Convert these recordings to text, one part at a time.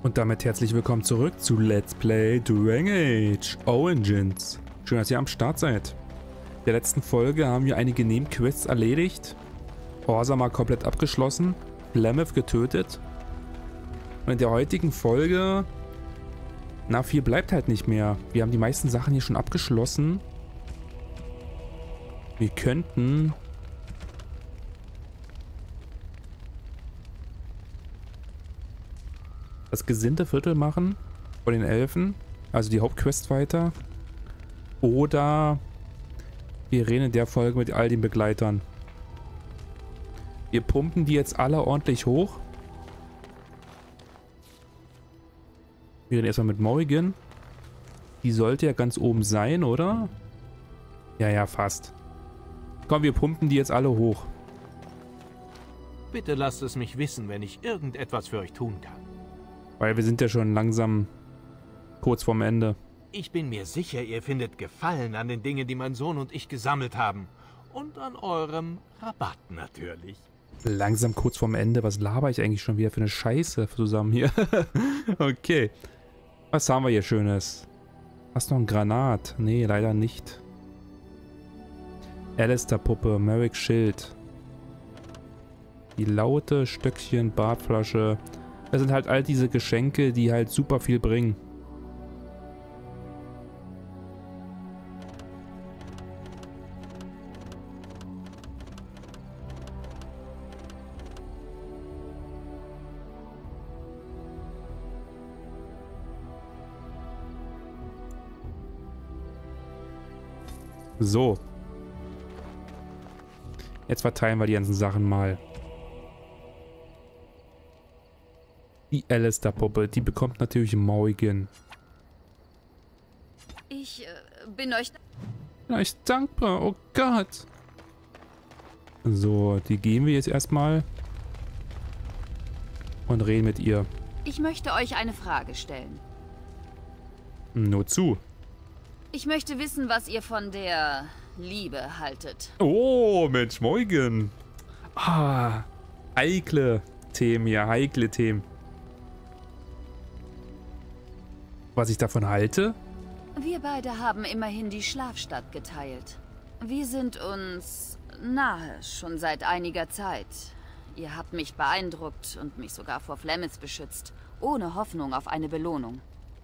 Und damit herzlich willkommen zurück zu Let's Play Dragon Age Origins. Schön, dass ihr am Start seid. In der letzten Folge haben wir einige Nebenquests erledigt. Orzammar komplett abgeschlossen. Flemeth getötet. Und in der heutigen Folge... Na, viel bleibt halt nicht mehr. Wir haben die meisten Sachen hier schon abgeschlossen. Wir könnten... das Gesindeviertel machen von den Elfen, also die Hauptquest weiter. Oder wir reden in der Folge mit all den Begleitern. Wir pumpen die jetzt alle ordentlich hoch. Wir reden erstmal mit Morrigan. Die sollte ja ganz oben sein, oder? Ja, fast. Komm, wir pumpen die jetzt alle hoch. Bitte lasst es mich wissen, wenn ich irgendetwas für euch tun kann. Weil wir sind ja schon langsam kurz vorm Ende. Ich bin mir sicher, ihr findet Gefallen an den Dingen, die mein Sohn und ich gesammelt haben. Und an eurem Rabatt natürlich. Langsam kurz vorm Ende. Was laber ich eigentlich schon wieder für eine Scheiße zusammen hier? Okay. Was haben wir hier Schönes? Hast du noch ein Granat? Nee, leider nicht. Alistair-Puppe, Merrick Schild. Die Laute, Stöckchen, Bartflasche. Das sind halt all diese Geschenke, die halt super viel bringen. So. Jetzt verteilen wir die ganzen Sachen mal. Die Alistair-Puppe, die bekommt natürlich Morrigan. Ich bin euch... Ja, ich dankbar, oh Gott. So, die gehen wir jetzt erstmal. Und reden mit ihr. Ich möchte euch eine Frage stellen. Nur zu. Ich möchte wissen, was ihr von der Liebe haltet. Oh, Mensch, Morrigan. Ah, heikle Themen hier, heikle Themen. Was ich davon halte? Wir beide haben immerhin die Schlafstadt geteilt. Wir sind uns nahe, schon seit einiger Zeit. Ihr habt mich beeindruckt und mich sogar vor Flemeth beschützt, ohne Hoffnung auf eine Belohnung.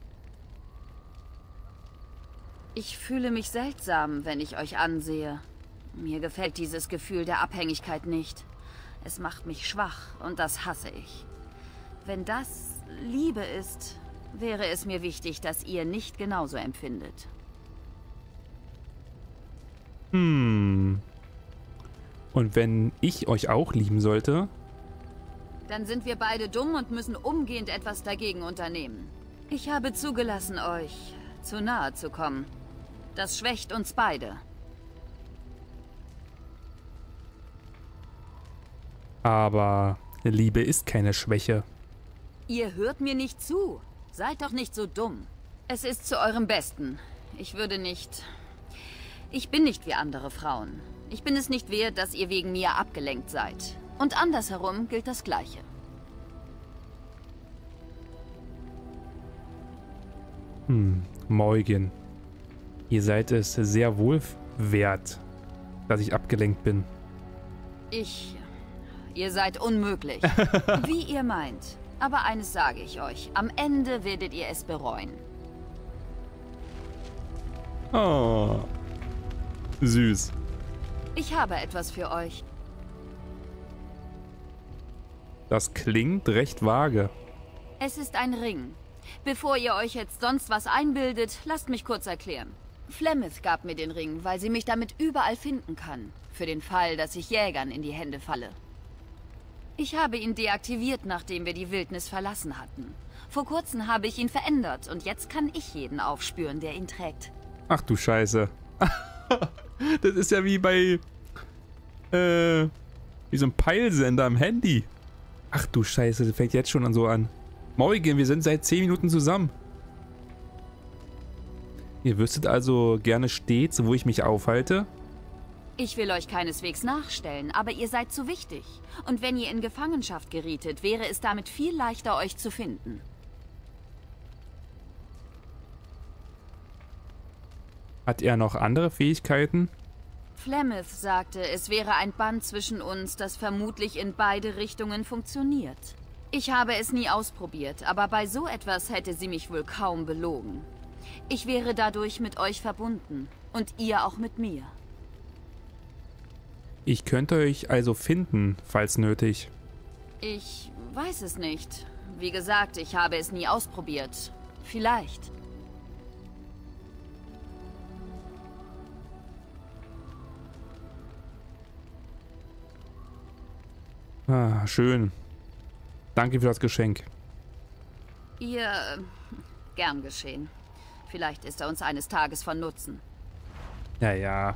Ich fühle mich seltsam, wenn ich euch ansehe. Mir gefällt dieses Gefühl der Abhängigkeit nicht. Es macht mich schwach und das hasse ich. Wenn das Liebe ist, wäre es mir wichtig, dass ihr nicht genauso empfindet. Und wenn ich euch auch lieben sollte? Dann sind wir beide dumm und müssen umgehend etwas dagegen unternehmen. Ich habe zugelassen, euch zu nahe zu kommen. Das schwächt uns beide. Aber Liebe ist keine Schwäche. Ihr hört mir nicht zu. Seid doch nicht so dumm. Es ist zu eurem Besten. Ich bin nicht wie andere Frauen. Ich bin es nicht wert, dass ihr wegen mir abgelenkt seid. Und andersherum gilt das Gleiche. Morrigan. Ihr seid es sehr wohl wert, dass ich abgelenkt bin. Ihr seid unmöglich. Wie ihr meint. Aber eines sage ich euch. Am Ende werdet ihr es bereuen. Oh. Süß. Ich habe etwas für euch. Das klingt recht vage. Es ist ein Ring. Bevor ihr euch jetzt sonst was einbildet, lasst mich kurz erklären. Flemeth gab mir den Ring, weil sie mich damit überall finden kann. Für den Fall, dass ich Jägern in die Hände falle. Ich habe ihn deaktiviert, nachdem wir die Wildnis verlassen hatten. Vor kurzem habe ich ihn verändert und jetzt kann ich jeden aufspüren, der ihn trägt. Ach du Scheiße. Das ist ja wie bei wie so ein Peilsender am Handy. Ach du Scheiße, das fängt jetzt schon an so an. Morrigan, wir sind seit 10 Minuten zusammen. Ihr wüsstet also gerne stets, wo ich mich aufhalte? Ich will euch keineswegs nachstellen, aber ihr seid zu wichtig. Und wenn ihr in Gefangenschaft gerietet, wäre es damit viel leichter, euch zu finden. Hat er noch andere Fähigkeiten? Flemeth sagte, es wäre ein Band zwischen uns, das vermutlich in beide Richtungen funktioniert. Ich habe es nie ausprobiert, aber bei so etwas hätte sie mich wohl kaum belogen. Ich wäre dadurch mit euch verbunden und ihr auch mit mir. Ich könnte euch also finden, falls nötig. Ich weiß es nicht. Wie gesagt, ich habe es nie ausprobiert. Vielleicht. Ah, schön. Danke für das Geschenk. Gern geschehen. Vielleicht ist er uns eines Tages von Nutzen. Ja, ja.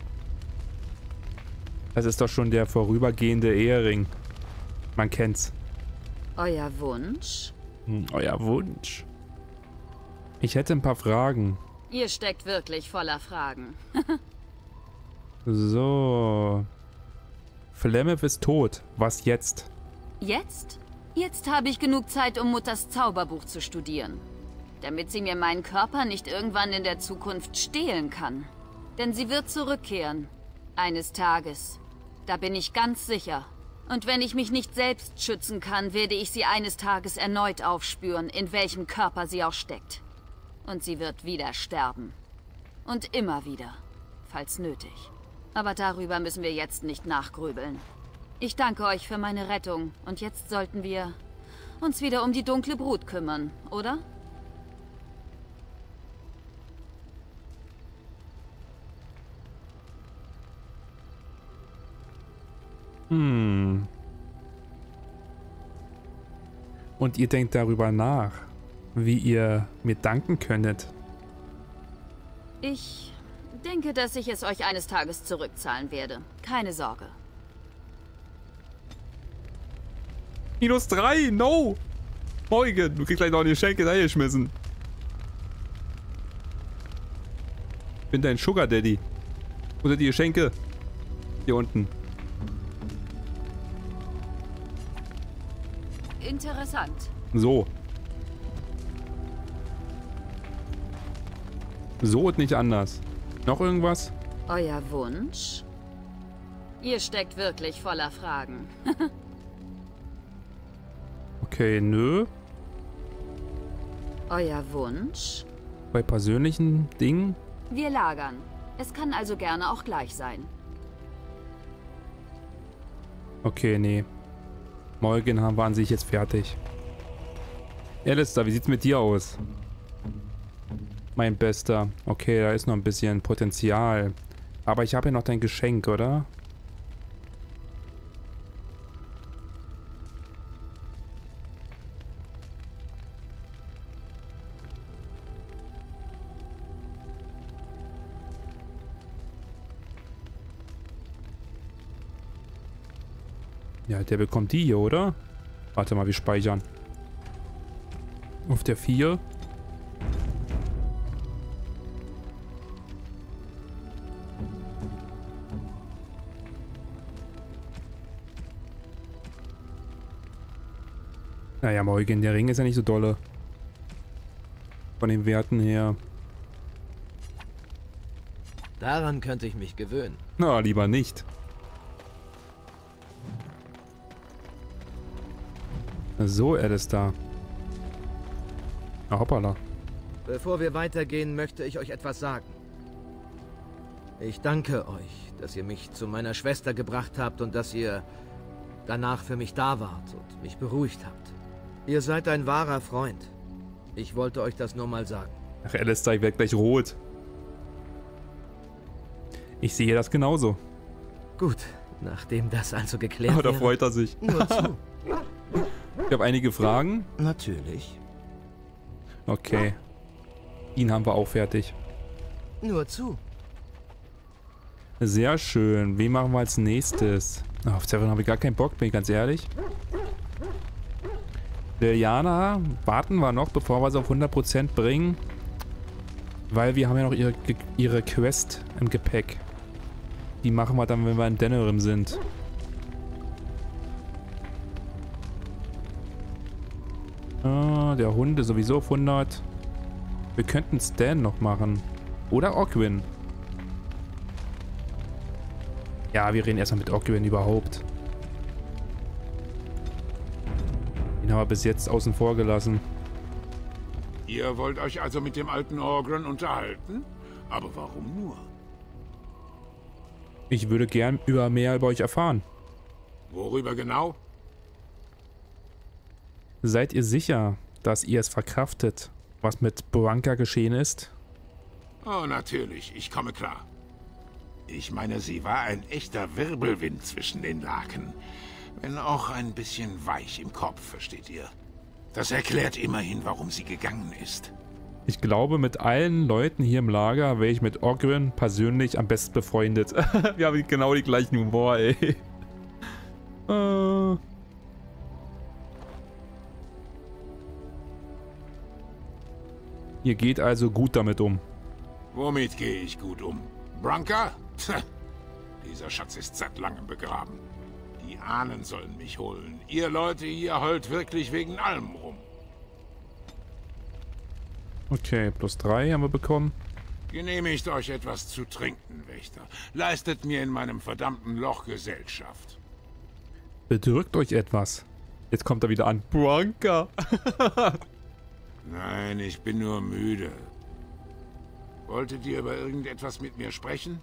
Das ist doch schon der vorübergehende Ehering. Man kennt's. Euer Wunsch? Euer Wunsch. Ich hätte ein paar Fragen. Ihr steckt wirklich voller Fragen. So. Flemeth ist tot. Was jetzt? Jetzt? Jetzt habe ich genug Zeit, um Mutters Zauberbuch zu studieren. Damit sie mir meinen Körper nicht irgendwann in der Zukunft stehlen kann. Denn sie wird zurückkehren. Eines Tages. Da bin ich ganz sicher. Und wenn ich mich nicht selbst schützen kann, werde ich sie eines Tages erneut aufspüren, in welchem Körper sie auch steckt. Und sie wird wieder sterben. Und immer wieder. Falls nötig. Aber darüber müssen wir jetzt nicht nachgrübeln. Ich danke euch für meine Rettung. Und jetzt sollten wir uns wieder um die dunkle Brut kümmern, oder? Und ihr denkt darüber nach, wie ihr mir danken könntet. Ich denke, dass ich es euch eines Tages zurückzahlen werde. Keine Sorge. -3, no! Morgen, du kriegst gleich noch eine Geschenke reingeschmissen. Ich bin dein Sugar Daddy. Wo sind die Geschenke? Hier unten. Interessant. So. So und nicht anders. Noch irgendwas? Euer Wunsch? Ihr steckt wirklich voller Fragen. Okay, nö. Euer Wunsch? Bei persönlichen Dingen? Wir lagern. Es kann also gerne auch gleich sein. Okay, nee. Morgen haben wir an sich jetzt fertig. Alistair, wie sieht's mit dir aus? Mein Bester. Okay, da ist noch ein bisschen Potenzial. Aber ich habe ja noch dein Geschenk, oder? Ja, der bekommt die hier, oder? Warte mal, wir speichern. Auf der 4. Naja, Morgan, der Ring ist ja nicht so dolle. Von den Werten her. Daran könnte ich mich gewöhnen. Na, lieber nicht. So, Alistair. Ah, hoppala. Bevor wir weitergehen, möchte ich euch etwas sagen. Ich danke euch, dass ihr mich zu meiner Schwester gebracht habt und dass ihr danach für mich da wart und mich beruhigt habt. Ihr seid ein wahrer Freund. Ich wollte euch das nur mal sagen. Ach, Alistair, ich werde gleich rot. Ich sehe das genauso. Gut, nachdem das also geklärt Oh, da wäre, freut er sich. nur zu. Ich habe einige Fragen. Natürlich. Okay. Ihn haben wir auch fertig. Nur zu. Sehr schön. Wen machen wir als nächstes? Oh, auf Severin habe ich gar keinen Bock, bin ich ganz ehrlich. Liliana warten wir noch, bevor wir sie auf 100% bringen. Weil wir haben ja noch ihre Quest im Gepäck. Die machen wir dann, wenn wir in Denerim sind. Ah, der Hund ist sowieso auf 100. Wir könnten Stan noch machen. Oder Ogwyn. Ja, wir reden erstmal mit Ogwyn überhaupt. Den haben wir bis jetzt außen vor gelassen. Ihr wollt euch also mit dem alten Orgren unterhalten? Aber warum nur? Ich würde gern mehr über euch erfahren. Worüber genau? Seid ihr sicher, dass ihr es verkraftet, was mit Branka geschehen ist? Oh, natürlich, ich komme klar. Ich meine, sie war ein echter Wirbelwind zwischen den Laken. Wenn auch ein bisschen weich im Kopf, versteht ihr? Das erklärt immerhin, warum sie gegangen ist. Ich glaube, mit allen Leuten hier im Lager wäre ich mit Ogwyn persönlich am besten befreundet. Wir haben genau die gleichen Humor, ey. Ihr geht also gut damit um. Womit gehe ich gut um? Branka? Dieser Schatz ist seit langem begraben. Die Ahnen sollen mich holen. Ihr Leute hier heult wirklich wegen allem rum. Okay, +3 haben wir bekommen. Genehmigt euch etwas zu trinken, Wächter. Leistet mir in meinem verdammten Loch Gesellschaft. Bedrückt euch etwas. Jetzt kommt er wieder an. Branka! Nein, ich bin nur müde. Wolltet ihr über irgendetwas mit mir sprechen?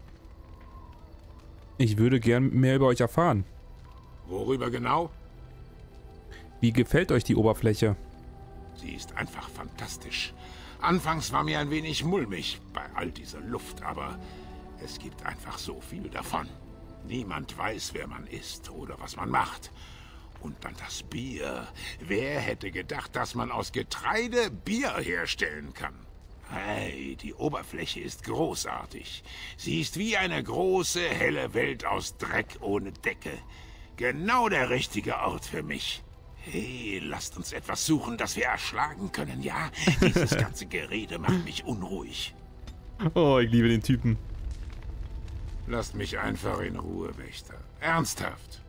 Ich würde gern mehr über euch erfahren. Worüber genau? Wie gefällt euch die Oberfläche? Sie ist einfach fantastisch. Anfangs war mir ein wenig mulmig bei all dieser Luft, aber es gibt einfach so viel davon. Niemand weiß, wer man ist oder was man macht. Und dann das Bier. Wer hätte gedacht, dass man aus Getreide Bier herstellen kann? Hey, die Oberfläche ist großartig. Sie ist wie eine große, helle Welt aus Dreck ohne Decke. Genau der richtige Ort für mich. Hey, lasst uns etwas suchen, das wir erschlagen können, ja? Dieses ganze Gerede macht mich unruhig. Oh, ich liebe den Typen. Lasst mich einfach in Ruhe, Wächter. Ernsthaft.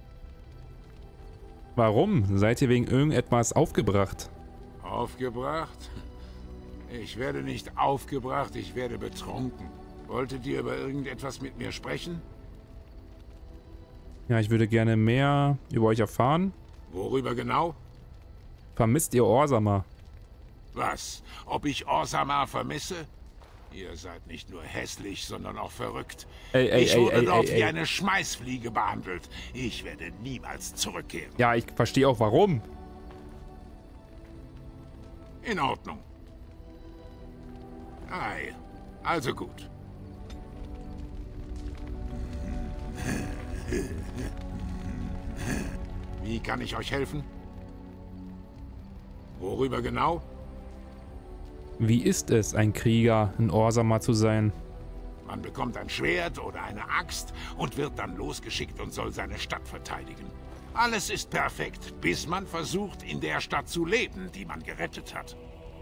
Warum? Seid ihr wegen irgendetwas aufgebracht? Aufgebracht? Ich werde nicht aufgebracht, ich werde betrunken. Wolltet ihr über irgendetwas mit mir sprechen? Ja, ich würde gerne mehr über euch erfahren. Worüber genau? Vermisst ihr Orzammar? Was? Ob ich Orzammar vermisse? Ihr seid nicht nur hässlich, sondern auch verrückt. Ich wurde dort wie eine Schmeißfliege behandelt. Ich werde niemals zurückkehren. Ja, ich verstehe auch warum. In Ordnung. Ei, also gut. Wie kann ich euch helfen? Worüber genau? Wie ist es, ein Krieger in Orzammar zu sein? Man bekommt ein Schwert oder eine Axt und wird dann losgeschickt und soll seine Stadt verteidigen. Alles ist perfekt, bis man versucht, in der Stadt zu leben, die man gerettet hat.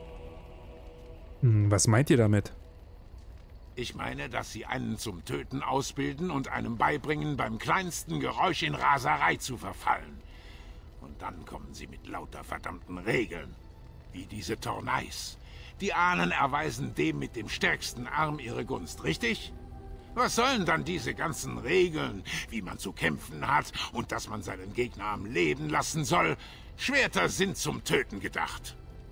Was meint ihr damit? Ich meine, dass sie einen zum Töten ausbilden und einem beibringen, beim kleinsten Geräusch in Raserei zu verfallen. Und dann kommen sie mit lauter verdammten Regeln, wie diese Tornais. Die Ahnen erweisen dem mit dem stärksten Arm ihre Gunst, richtig? Was sollen dann diese ganzen Regeln, wie man zu kämpfen hat und dass man seinen Gegner am Leben lassen soll? Schwerter sind zum Töten gedacht.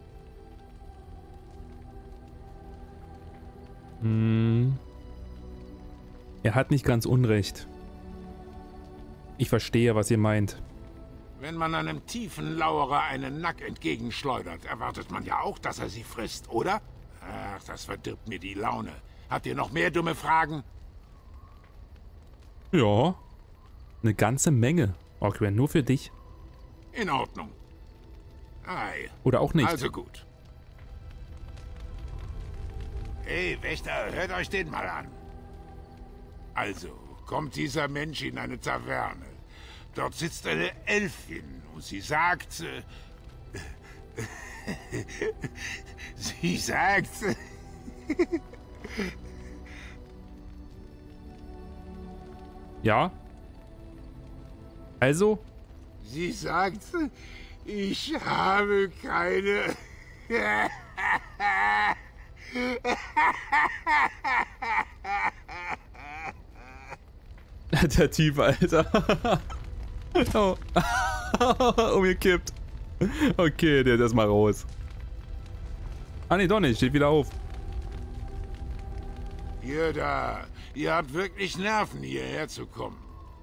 Er hat nicht ganz unrecht. Ich verstehe, was ihr meint. Wenn man einem tiefen Lauerer einen Nack entgegenschleudert, erwartet man ja auch, dass er sie frisst, oder? Ach, das verdirbt mir die Laune. Habt ihr noch mehr dumme Fragen? Ja, eine ganze Menge. Ogwyn, nur für dich. In Ordnung. Ei. Oder auch nicht. Also gut. Hey, Wächter, hört euch den mal an. Also, kommt dieser Mensch in eine Taverne. Dort sitzt eine Elfin und sie sagt... sie sagt... Ja? Also? Sie sagt, ich habe keine... Der Typ, Alter. Oh. Umgekippt. Okay, der ist erstmal raus. Ah ne, doch nicht. Steht wieder auf. Ihr da. Ihr habt wirklich Nerven, hierher zu kommen.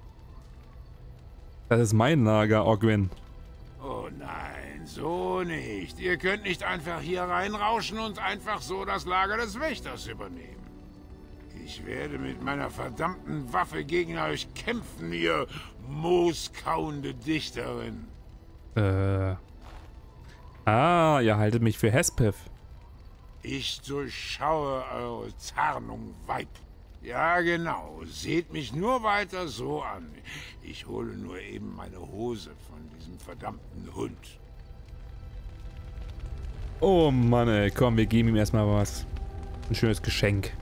Das ist mein Lager, Ogwin. Oh nein, so nicht. Ihr könnt nicht einfach hier reinrauschen und einfach so das Lager des Wächters übernehmen. Ich werde mit meiner verdammten Waffe gegen euch kämpfen, ihr mooskauende Dichterin. Ah, ihr haltet mich für Hespeth. Ich durchschaue eure Tarnung, Weib. Ja, genau. Seht mich nur weiter so an. Ich hole nur eben meine Hose von diesem verdammten Hund. Oh Mann, ey. Komm, wir geben ihm erstmal was. Ein schönes Geschenk.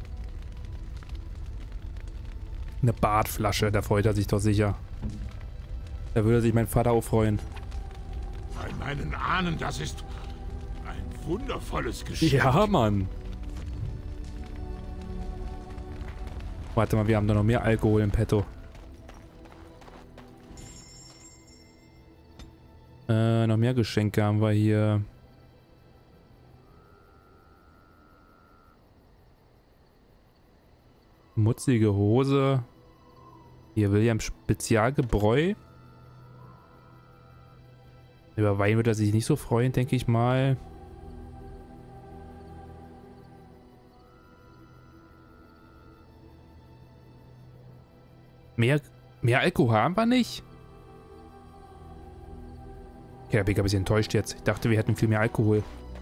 Eine Bartflasche, da freut er sich doch sicher. Da würde sich mein Vater auch freuen. Bei meinen Ahnen, das ist ein wundervolles Geschenk. Ja, Mann. Warte mal, wir haben da noch mehr Alkohol im Petto. Noch mehr Geschenke haben wir hier. Mutzige Hose. Hier William Spezialgebräu. Über Wein wird er sich nicht so freuen, denke ich mal. Mehr Alkohol haben wir nicht? Ja, bin ich ein bisschen enttäuscht jetzt. Ich dachte, wir hätten viel mehr Alkohol.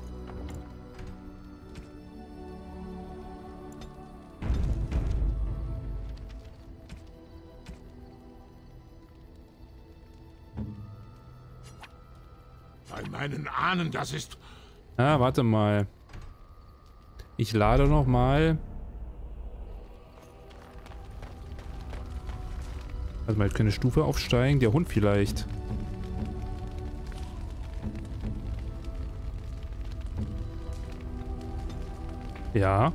Bei meinen Ahnen, das ist... Ah, warte mal. Ich lade noch mal. Warte mal, ich kann eine Stufe aufsteigen. Der Hund vielleicht. Ja.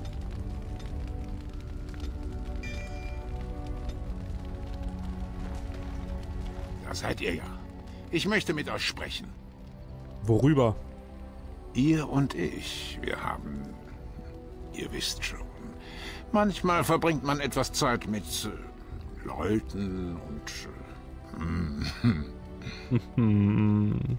Da seid ihr ja. Ich möchte mit euch sprechen. Worüber? Ihr und ich, wir haben... Ihr wisst schon. Manchmal verbringt man etwas Zeit mit Leuten und...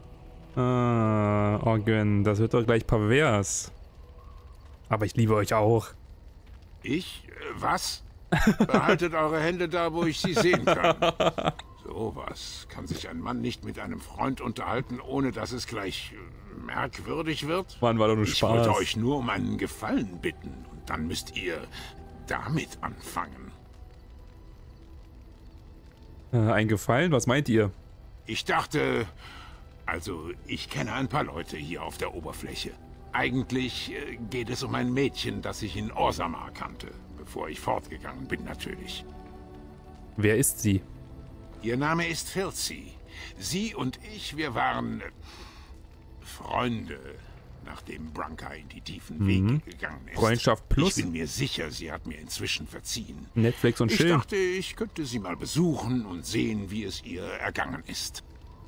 Ah, Ogwin, das wird doch gleich pervers. Aber ich liebe euch auch. Ich? Was? Behaltet eure Hände da, wo ich sie sehen kann. Sowas kann sich ein Mann nicht mit einem Freund unterhalten, ohne dass es gleich merkwürdig wird. Mann, war doch nur Ich Spaß. wollte euch nur um einen Gefallen bitten und dann müsst ihr damit anfangen. Ein Gefallen? Was meint ihr? Ich dachte... Also, ich kenne ein paar Leute hier auf der Oberfläche. Eigentlich geht es um ein Mädchen, das ich in Orzammar kannte, bevor ich fortgegangen bin natürlich. Wer ist sie? Ihr Name ist Filzi. Sie und ich, wir waren Freunde, nachdem Branka in die tiefen Wege gegangen ist. Freundschaft plus? Ich bin mir sicher, sie hat mir inzwischen verziehen. Netflix und Ich Chill. dachte, ich könnte sie mal besuchen und sehen, wie es ihr ergangen ist.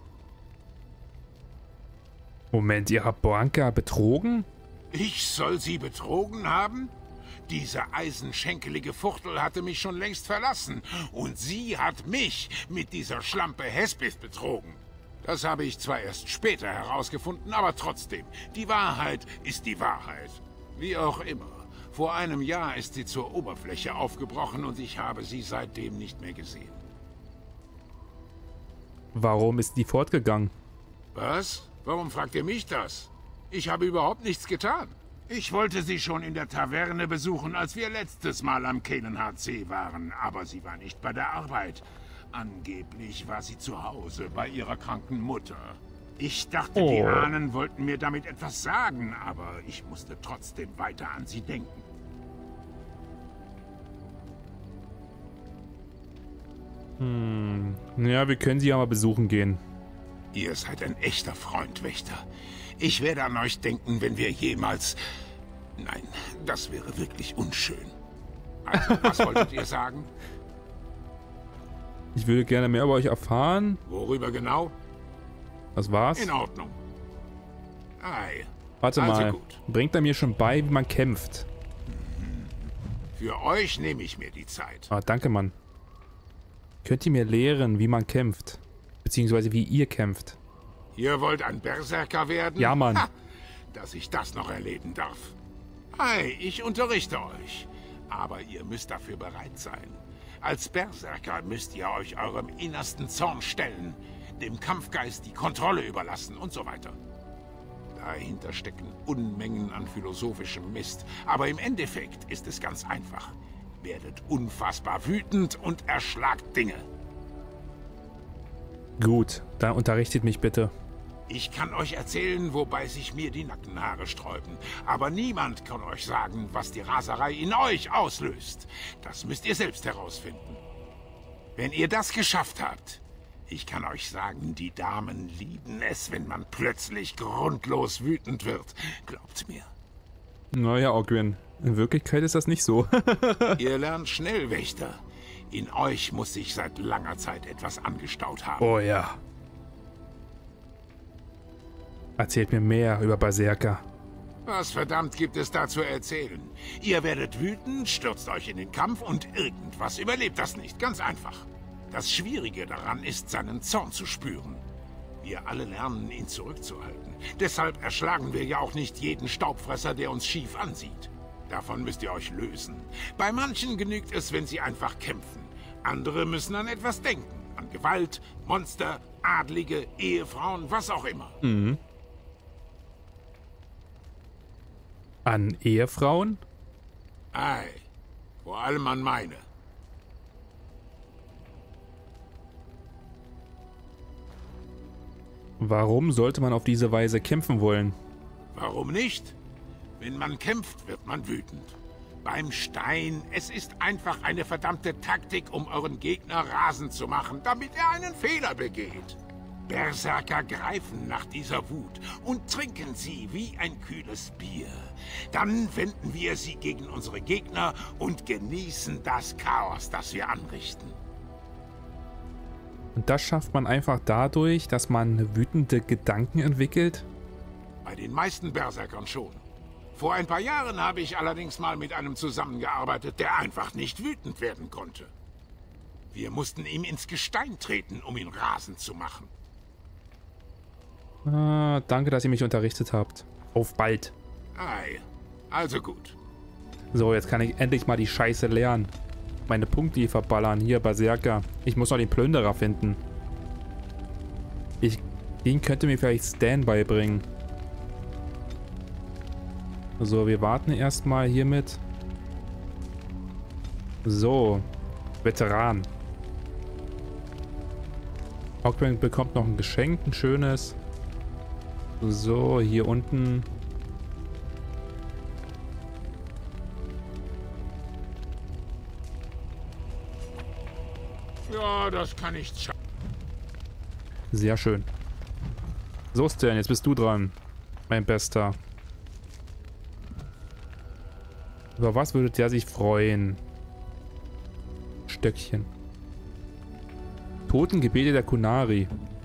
Moment, ihr habt Branka betrogen? Ich soll sie betrogen haben? Diese eisenschenkelige Fuchtel hatte mich schon längst verlassen. Und sie hat mich mit dieser Schlampe Hespeth betrogen. Das habe ich zwar erst später herausgefunden, aber trotzdem. Die Wahrheit ist die Wahrheit. Wie auch immer. Vor einem Jahr ist sie zur Oberfläche aufgebrochen und ich habe sie seitdem nicht mehr gesehen. Warum ist die fortgegangen? Was? Warum fragt ihr mich das? Ich habe überhaupt nichts getan. Ich wollte sie schon in der Taverne besuchen, als wir letztes Mal am Kelenhardsee waren, aber sie war nicht bei der Arbeit. Angeblich war sie zu Hause bei ihrer kranken Mutter. Ich dachte, die Ahnen wollten mir damit etwas sagen, aber ich musste trotzdem weiter an sie denken. Ja, wir können sie ja mal besuchen gehen. Ihr seid ein echter Freund, Wächter. Ich werde an euch denken, wenn wir jemals... Nein, das wäre wirklich unschön. Also, was wolltet ihr sagen? Ich würde gerne mehr über euch erfahren. Worüber genau? Das war's. In Ordnung. Ei. Warte Also mal. gut. Bringt er mir schon bei, wie man kämpft? Für euch nehme ich mir die Zeit. Ah, danke, Mann. Könnt ihr mir lehren, wie man kämpft? Beziehungsweise wie ihr kämpft? Ihr wollt ein Berserker werden? Ja, Mann. Ha, dass ich das noch erleben darf. Hi, ich unterrichte euch. Aber ihr müsst dafür bereit sein. Als Berserker müsst ihr euch eurem innersten Zorn stellen, dem Kampfgeist die Kontrolle überlassen und so weiter. Dahinter stecken Unmengen an philosophischem Mist. Aber im Endeffekt ist es ganz einfach. Werdet unfassbar wütend und erschlagt Dinge. Gut, dann unterrichtet mich bitte. Ich kann euch erzählen, wobei sich mir die Nackenhaare sträuben. Aber niemand kann euch sagen, was die Raserei in euch auslöst. Das müsst ihr selbst herausfinden. Wenn ihr das geschafft habt, ich kann euch sagen, die Damen lieben es, wenn man plötzlich grundlos wütend wird. Glaubt mir. Naja, Ogwin, in Wirklichkeit ist das nicht so. Ihr lernt schnell, Wächter. In euch muss sich seit langer Zeit etwas angestaut haben. Oh ja. Erzählt mir mehr über Berserker. Was verdammt gibt es da zu erzählen? Ihr werdet wütend, stürzt euch in den Kampf und irgendwas überlebt das nicht. Ganz einfach. Das Schwierige daran ist, seinen Zorn zu spüren. Wir alle lernen, ihn zurückzuhalten. Deshalb erschlagen wir ja auch nicht jeden Staubfresser, der uns schief ansieht. Davon müsst ihr euch lösen. Bei manchen genügt es, wenn sie einfach kämpfen. Andere müssen an etwas denken. An Gewalt, Monster, Adlige, Ehefrauen, was auch immer. Mhm. An Ehefrauen? Ei, vor allem an meine. Warum sollte man auf diese Weise kämpfen wollen? Warum nicht? Wenn man kämpft, wird man wütend. Beim Stein, es ist einfach eine verdammte Taktik, um euren Gegner rasend zu machen, damit er einen Fehler begeht. Berserker greifen nach dieser Wut und trinken sie wie ein kühles Bier. Dann wenden wir sie gegen unsere Gegner und genießen das Chaos, das wir anrichten. Und das schafft man einfach dadurch, dass man wütende Gedanken entwickelt? Bei den meisten Berserkern schon. Vor ein paar Jahren habe ich allerdings mal mit einem zusammengearbeitet, der einfach nicht wütend werden konnte. Wir mussten ihm ins Gestein treten, um ihn rasend zu machen. Ah, danke, dass ihr mich unterrichtet habt. Auf bald. Ei, also gut. So, jetzt kann ich endlich mal die Scheiße lernen. Meine Punkte hier verballern. Hier, Berserker. Ich muss noch den Plünderer finden. Den könnte mir vielleicht Stan beibringen. So, wir warten erstmal hiermit. So. Veteran. Ogwin bekommt noch ein Geschenk, ein schönes. So, hier unten. Ja, das kann ich schaffen. Sehr schön. So, Stan, jetzt bist du dran. Mein Bester. Über was würde der sich freuen? Stöckchen. Totengebete der Qunari.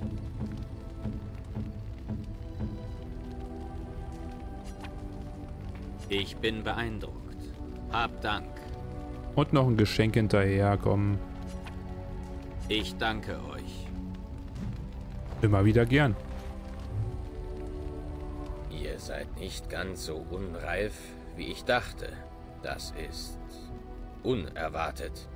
Ich bin beeindruckt. Hab Dank. Und noch ein Geschenk hinterher, komm. Ich danke euch. Immer wieder gern. Ihr seid nicht ganz so unreif, wie ich dachte. Das ist unerwartet.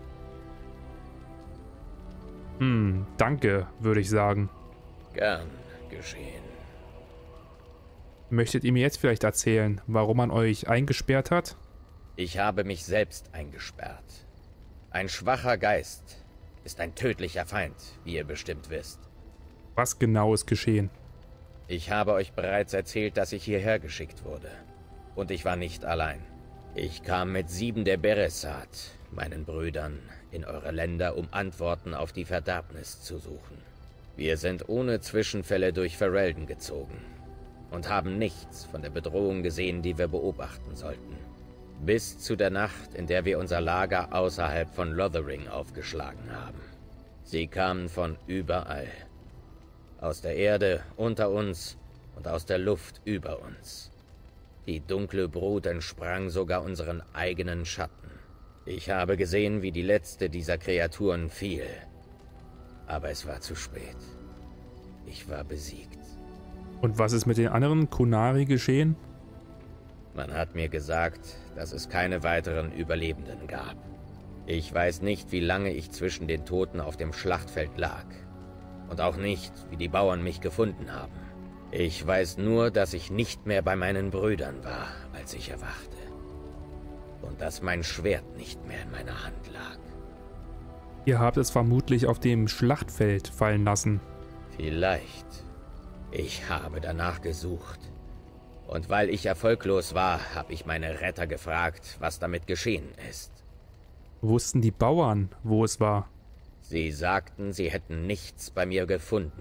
Danke, würde ich sagen. Gern geschehen. Möchtet ihr mir jetzt vielleicht erzählen, warum man euch eingesperrt hat? Ich habe mich selbst eingesperrt. Ein schwacher Geist ist ein tödlicher Feind, wie ihr bestimmt wisst. Was genau ist geschehen? Ich habe euch bereits erzählt, dass ich hierher geschickt wurde. Und ich war nicht allein. Ich kam mit 7 der Beresat, meinen Brüdern, in eure Länder, um Antworten auf die Verderbnis zu suchen. Wir sind ohne Zwischenfälle durch Ferelden gezogen. und haben nichts von der Bedrohung gesehen, die wir beobachten sollten. Bis zu der Nacht, in der wir unser Lager außerhalb von Lothering aufgeschlagen haben. Sie kamen von überall. Aus der Erde unter uns und aus der Luft über uns. Die dunkle Brut entsprang sogar unseren eigenen Schatten. Ich habe gesehen, wie die letzte dieser Kreaturen fiel. Aber es war zu spät. Ich war besiegt. Und was ist mit den anderen Qunari geschehen? Man hat mir gesagt, dass es keine weiteren Überlebenden gab. Ich weiß nicht, wie lange ich zwischen den Toten auf dem Schlachtfeld lag. Und auch nicht, wie die Bauern mich gefunden haben. Ich weiß nur, dass ich nicht mehr bei meinen Brüdern war, als ich erwachte. Und dass mein Schwert nicht mehr in meiner Hand lag. Ihr habt es vermutlich auf dem Schlachtfeld fallen lassen. Vielleicht. Ich habe danach gesucht. Und weil ich erfolglos war, habe ich meine Retter gefragt, was damit geschehen ist. Wussten die Bauern, wo es war? Sie sagten, sie hätten nichts bei mir gefunden.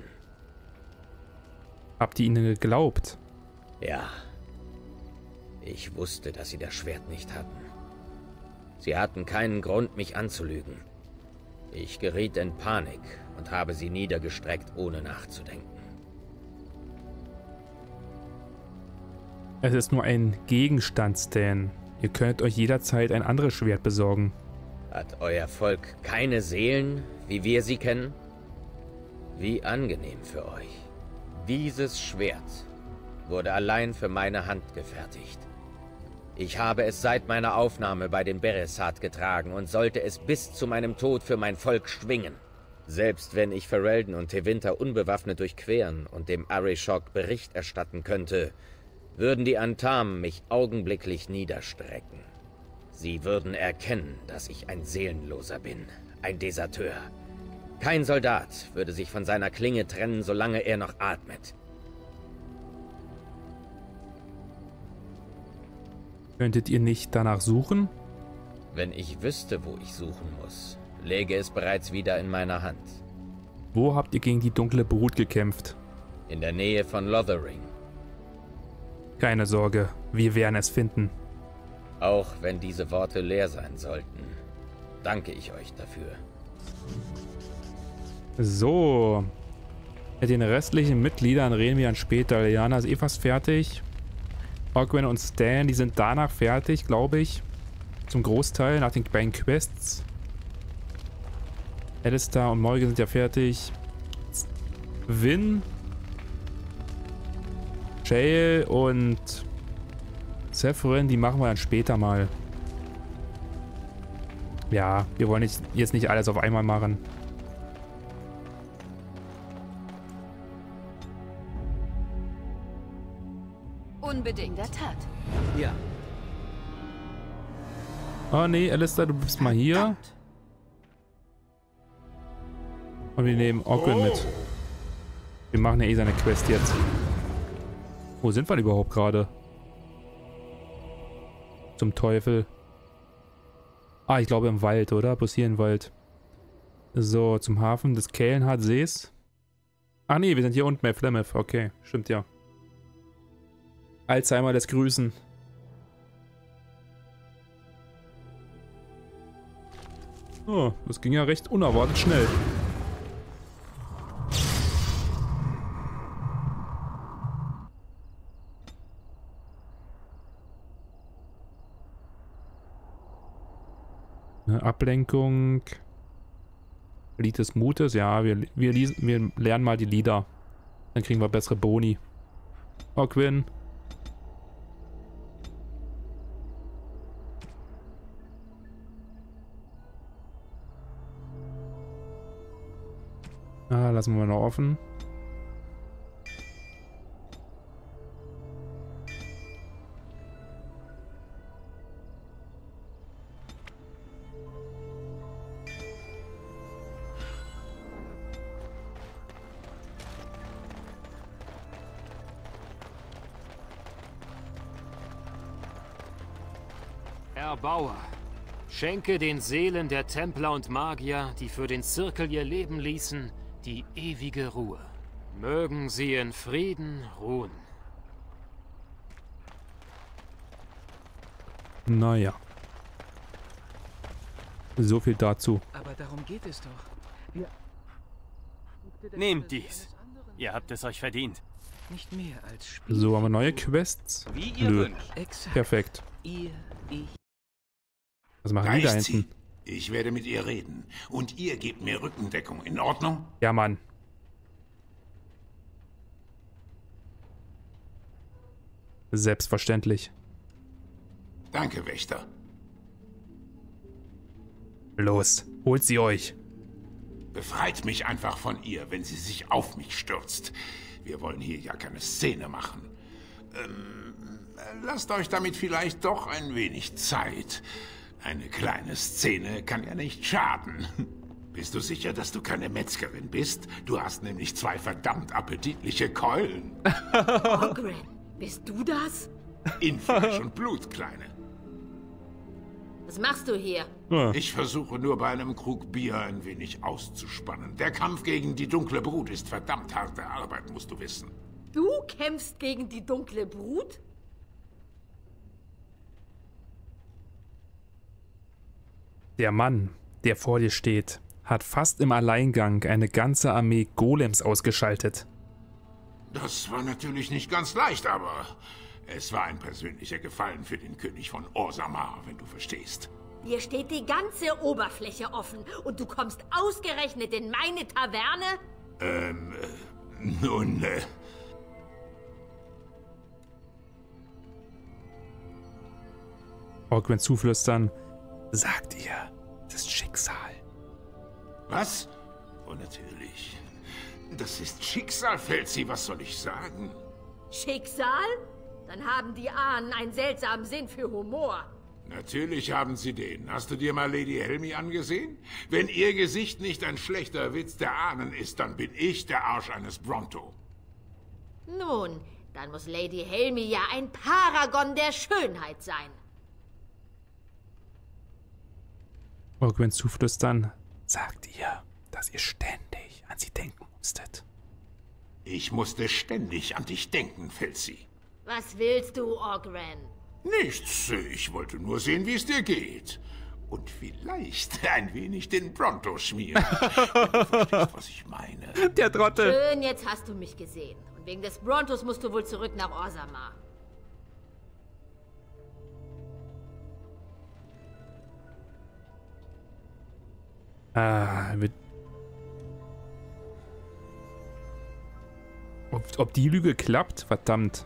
Habt ihr ihnen geglaubt? Ja. Ich wusste, dass sie das Schwert nicht hatten. Sie hatten keinen Grund, mich anzulügen. Ich geriet in Panik und habe sie niedergestreckt, ohne nachzudenken. Es ist nur ein Gegenstand, Stan. Ihr könnt euch jederzeit ein anderes Schwert besorgen. Hat euer Volk keine Seelen, wie wir sie kennen? Wie angenehm für euch. Dieses Schwert wurde allein für meine Hand gefertigt. Ich habe es seit meiner Aufnahme bei den Beresat getragen und sollte es bis zu meinem Tod für mein Volk schwingen. Selbst wenn ich Ferelden und Tevinter unbewaffnet durchqueren und dem Arishok Bericht erstatten könnte, würden die Antamen mich augenblicklich niederstrecken. Sie würden erkennen, dass ich ein Seelenloser bin, ein Deserteur. Kein Soldat würde sich von seiner Klinge trennen, solange er noch atmet. Könntet ihr nicht danach suchen? Wenn ich wüsste, wo ich suchen muss, läge es bereits wieder in meiner Hand. Wo habt ihr gegen die dunkle Brut gekämpft? In der Nähe von Lothering. Keine Sorge, wir werden es finden. Auch wenn diese Worte leer sein sollten, danke ich euch dafür. So. Mit den restlichen Mitgliedern reden wir dann später. Lyanna ist eh fast fertig. Ogwyn und Stan, die sind danach fertig, glaube ich. Zum Großteil, nach den beiden Quests. Alistair und Morgan sind ja fertig. Vin, Jael und Severin, die machen wir dann später mal. Ja, wir wollen jetzt nicht alles auf einmal machen. Unbedingt. In der Tat. Ja. Oh nee, Alistair, du bist mal hier. Und wir nehmen Ogwyn mit. Wir machen ja eh seine Quest jetzt. Wo sind wir denn überhaupt gerade? Zum Teufel. Ah, ich glaube im Wald, oder? Bloß hier im Wald. So, zum Hafen des Kälnhard-Sees. Ah nee, wir sind hier unten bei Flemeth. Okay, stimmt ja. Alzheimer lässt grüßen. Oh, das ging ja recht unerwartet schnell. Eine Ablenkung. Lied des Mutes. Ja, wir lernen mal die Lieder. Dann kriegen wir bessere Boni. Ogwyn. Ah, lassen wir noch offen. Erbauer, schenke den Seelen der Templer und Magier, die für den Zirkel ihr Leben ließen, die ewige Ruhe. Mögen sie in Frieden ruhen. Naja. So viel dazu. Aber darum geht es doch. Nehmt dies. Ihr habt es euch verdient. Nicht mehr als Spiel. So, haben wir neue Quests? Wie ihr Nö. wünscht. Exakt. Perfekt. Ihr, ich. Was machen die da Reicht sie? hinten? Ich werde mit ihr reden. Und ihr gebt mir Rückendeckung. In Ordnung? Ja, Mann. Selbstverständlich. Danke, Wächter. Los, holt sie euch. Befreit mich einfach von ihr, wenn sie sich auf mich stürzt. Wir wollen hier ja keine Szene machen. Lasst euch damit vielleicht doch ein wenig Zeit. Eine kleine Szene kann ja nicht schaden. Bist du sicher, dass du keine Metzgerin bist? Du hast nämlich 2 verdammt appetitliche Keulen. Ogren, bist du das? In Fleisch und Blut, Kleine. Was machst du hier? Ja. Ich versuche nur bei einem Krug Bier ein wenig auszuspannen. Der Kampf gegen die dunkle Brut ist verdammt harte Arbeit, musst du wissen. Du kämpfst gegen die dunkle Brut? Der Mann, der vor dir steht, hat fast im Alleingang eine ganze Armee Golems ausgeschaltet. Das war natürlich nicht ganz leicht, aber es war ein persönlicher Gefallen für den König von Orzammar, wenn du verstehst. Dir steht die ganze Oberfläche offen und du kommst ausgerechnet in meine Taverne? Nun, Ogwen zuflüstern, sagt ihr, das ist Schicksal. was? Oh, natürlich. Das ist Schicksal, Felsi, was soll ich sagen? Schicksal? Dann haben die Ahnen einen seltsamen Sinn für Humor. Natürlich haben sie den. Hast du dir mal Lady Helmi angesehen? Wenn ihr Gesicht nicht ein schlechter Witz der Ahnen ist, dann bin ich der Arsch eines Bronto. Nun, dann muss Lady Helmi ja ein Paragon der Schönheit sein. Ogwen zuflüstern, sagt ihr, dass ihr ständig an sie denken musstet. Ich musste ständig an dich denken, Felsi. Was willst du, Ogren? Nichts, ich wollte nur sehen, wie es dir geht. Und vielleicht ein wenig den Bronto schmieren. Wenn du verstehst, was ich meine. Der Trottel! Schön, jetzt hast du mich gesehen. Und wegen des Brontos musst du wohl zurück nach Orzammar. Ob die Lüge klappt? Verdammt.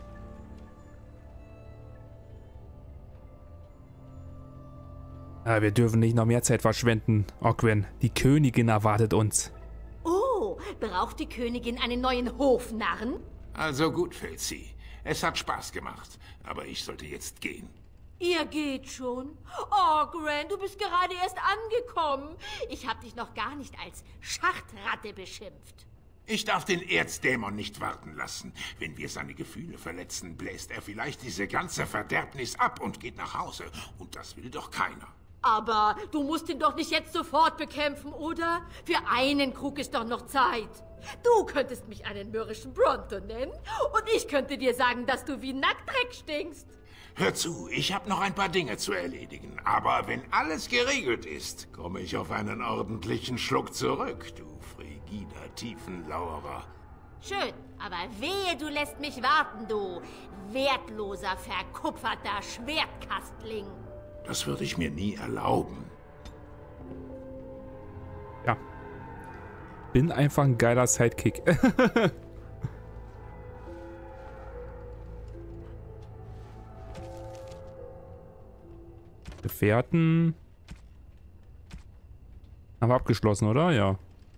Wir dürfen nicht noch mehr Zeit verschwenden, Ogwen. Die Königin erwartet uns. Oh, braucht die Königin einen neuen Hofnarren? Also gut, Felsi. Es hat Spaß gemacht. Aber ich sollte jetzt gehen. Ihr geht schon. Oh, Gran, du bist gerade erst angekommen. Ich hab dich noch gar nicht als Schachtratte beschimpft. Ich darf den Erzdämon nicht warten lassen. Wenn wir seine Gefühle verletzen, bläst er vielleicht diese ganze Verderbnis ab und geht nach Hause. Und das will doch keiner. Aber du musst ihn doch nicht jetzt sofort bekämpfen, oder? Für einen Krug ist doch noch Zeit. Du könntest mich einen mürrischen Bronto nennen und ich könnte dir sagen, dass du wie Nacktdreck stinkst. Hör zu, ich habe noch ein paar Dinge zu erledigen. Aber wenn alles geregelt ist, komme ich auf einen ordentlichen Schluck zurück, du frigider Tiefenlauerer. Schön, aber wehe, du lässt mich warten, du wertloser, verkupferter Schwertkastling. Das würde ich mir nie erlauben. Ja. Bin einfach ein geiler Sidekick. Gefährten. Haben wir abgeschlossen, oder? Ja.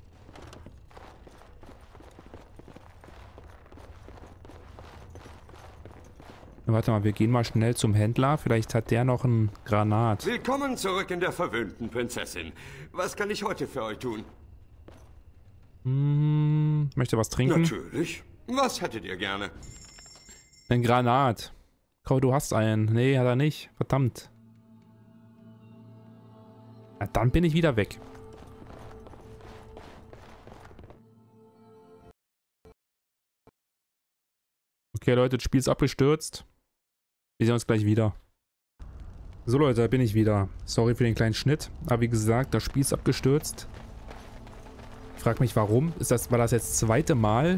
Warte mal, wir gehen mal schnell zum Händler. Vielleicht hat der noch ein Granat. Willkommen zurück in der verwöhnten Prinzessin. Was kann ich heute für euch tun? Möchte was trinken? Natürlich. Was hättet ihr gerne? Ein Granat. Kau, du hast einen. Nee, hat er nicht. Verdammt. Ja, dann bin ich wieder weg. Okay, Leute, das Spiel ist abgestürzt. Wir sehen uns gleich wieder. So Leute, da bin ich wieder. Sorry für den kleinen Schnitt. Aber wie gesagt, das Spiel ist abgestürzt. Ich frage mich warum. War das jetzt das zweite Mal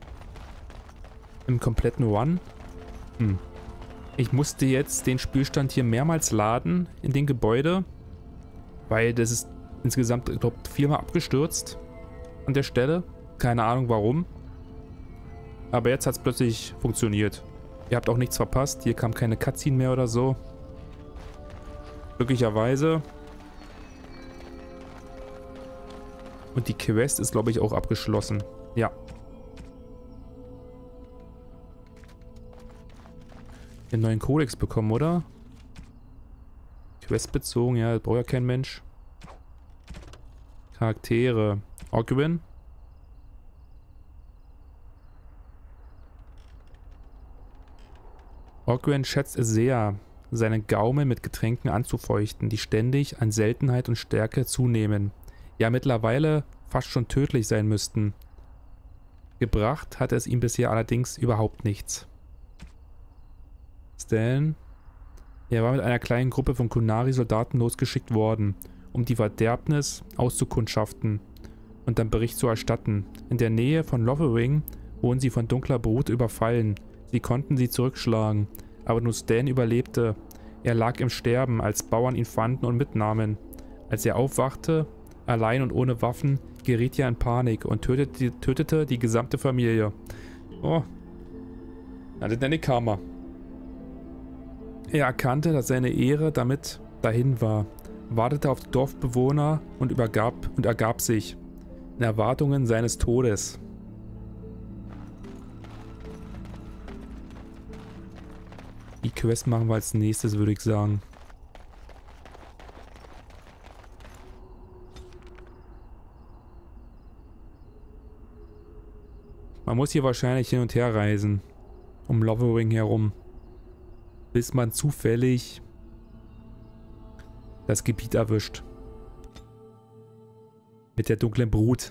im kompletten Run? Ich musste jetzt den Spielstand hier mehrmals laden in dem Gebäude. Weil das ist insgesamt, ich glaube, 4-mal abgestürzt an der Stelle. Keine Ahnung warum. Aber jetzt hat es plötzlich funktioniert. Ihr habt auch nichts verpasst. Hier kam keine Cutscene mehr oder so. Glücklicherweise. Und die Quest ist, glaube ich, auch abgeschlossen. Ja. Den neuen Kodex bekommen, oder? Quest bezogen, ja, das braucht ja kein Mensch. Charaktere. Ogwyn. Ogwyn schätzt es sehr, seinen Gaumen mit Getränken anzufeuchten, die ständig an Seltenheit und Stärke zunehmen. Ja, mittlerweile fast schon tödlich sein müssten. Gebracht hat es ihm bisher allerdings überhaupt nichts. Stan. Er war mit einer kleinen Gruppe von Qunari-Soldaten losgeschickt worden, um die Verderbnis auszukundschaften und dann Bericht zu erstatten. In der Nähe von Lothering wurden sie von dunkler Brut überfallen. Sie konnten sie zurückschlagen, aber nur Stan überlebte. Er lag im Sterben, als Bauern ihn fanden und mitnahmen. Als er aufwachte, allein und ohne Waffen, geriet er in Panik und tötete die gesamte Familie. Oh, das nenne ich Karma. Er erkannte, dass seine Ehre damit dahin war, wartete auf die Dorfbewohner und ergab sich in Erwartungen seines Todes. Die Quest machen wir als nächstes, würde ich sagen. Man muss hier wahrscheinlich hin und her reisen, um Lothering herum, bis man zufällig das Gebiet erwischt. Mit der dunklen Brut.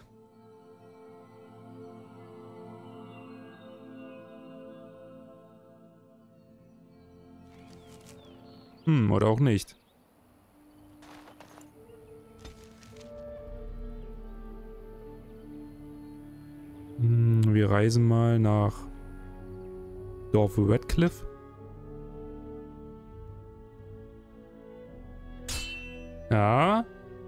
Oder auch nicht. Wir reisen mal nach Dorf Redcliffe. Ja.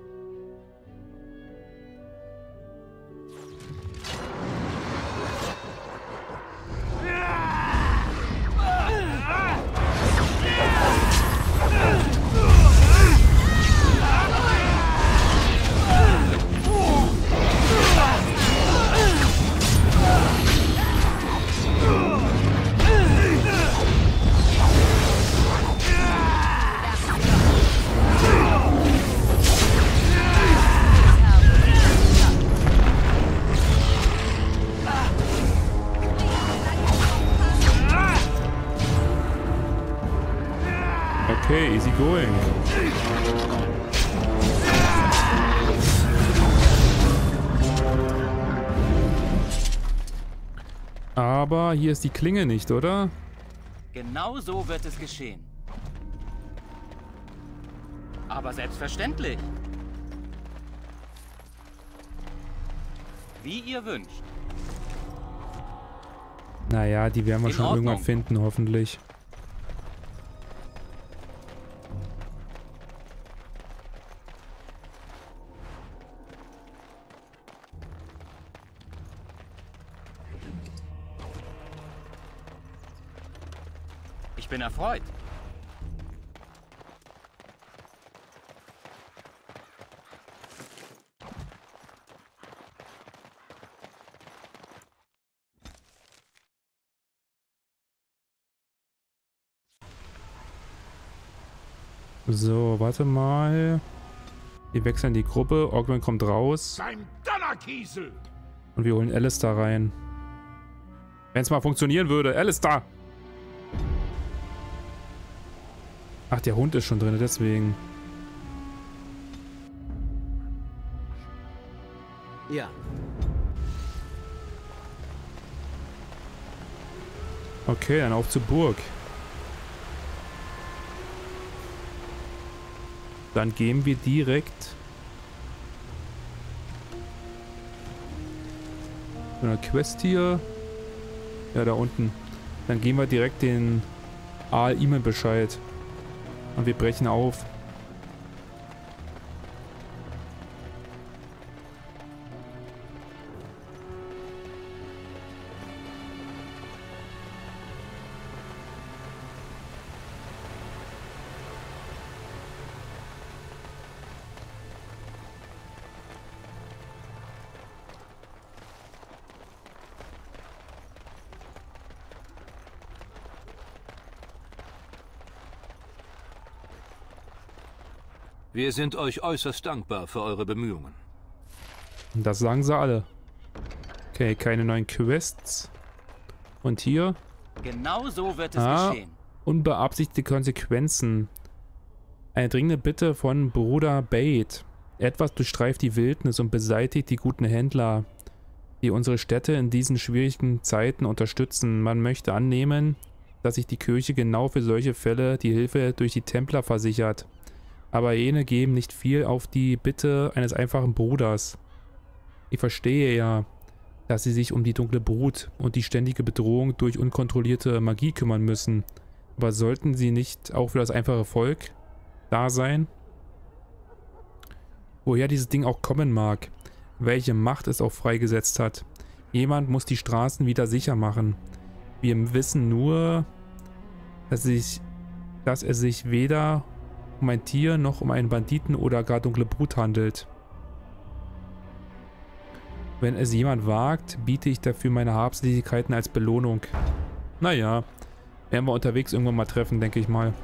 Okay, easy going. Aber hier ist die Klinge nicht, oder? Genau so wird es geschehen. Aber selbstverständlich. Wie ihr wünscht. Naja, die werden wir schon irgendwann finden, hoffentlich. Ich bin erfreut. So, warte mal. Wir wechseln die Gruppe. Ogwyn kommt raus. Und wir holen Alistair rein. Wenn es mal funktionieren würde. Alistair! Ach, der Hund ist schon drin, deswegen. Ja. Okay, dann auf zur Burg. Dann gehen wir direkt so eine Quest hier. Ja, da unten. Dann geben wir direkt den Al-Iman Bescheid. Und wir brechen auf. Wir sind euch äußerst dankbar für eure Bemühungen. Das sagen sie alle. Okay, keine neuen Quests. Und hier? Genau so wird es geschehen. Unbeabsichtigte Konsequenzen. Eine dringende Bitte von Bruder Bait. Etwas durchstreift die Wildnis und beseitigt die guten Händler, die unsere Städte in diesen schwierigen Zeiten unterstützen. Man möchte annehmen, dass sich die Kirche genau für solche Fälle die Hilfe durch die Templer versichert. Aber jene geben nicht viel auf die Bitte eines einfachen Bruders. Ich verstehe ja, dass sie sich um die dunkle Brut und die ständige Bedrohung durch unkontrollierte Magie kümmern müssen. Aber sollten sie nicht auch für das einfache Volk da sein? Woher dieses Ding auch kommen mag, welche Macht es auch freigesetzt hat. Jemand muss die Straßen wieder sicher machen. Wir wissen nur, dass es sich weder um ein Tier noch um einen Banditen oder gar dunkle Brut handelt. Wenn es jemand wagt, biete ich dafür meine Habseligkeiten als Belohnung. Naja, werden wir unterwegs irgendwann mal treffen, denke ich mal.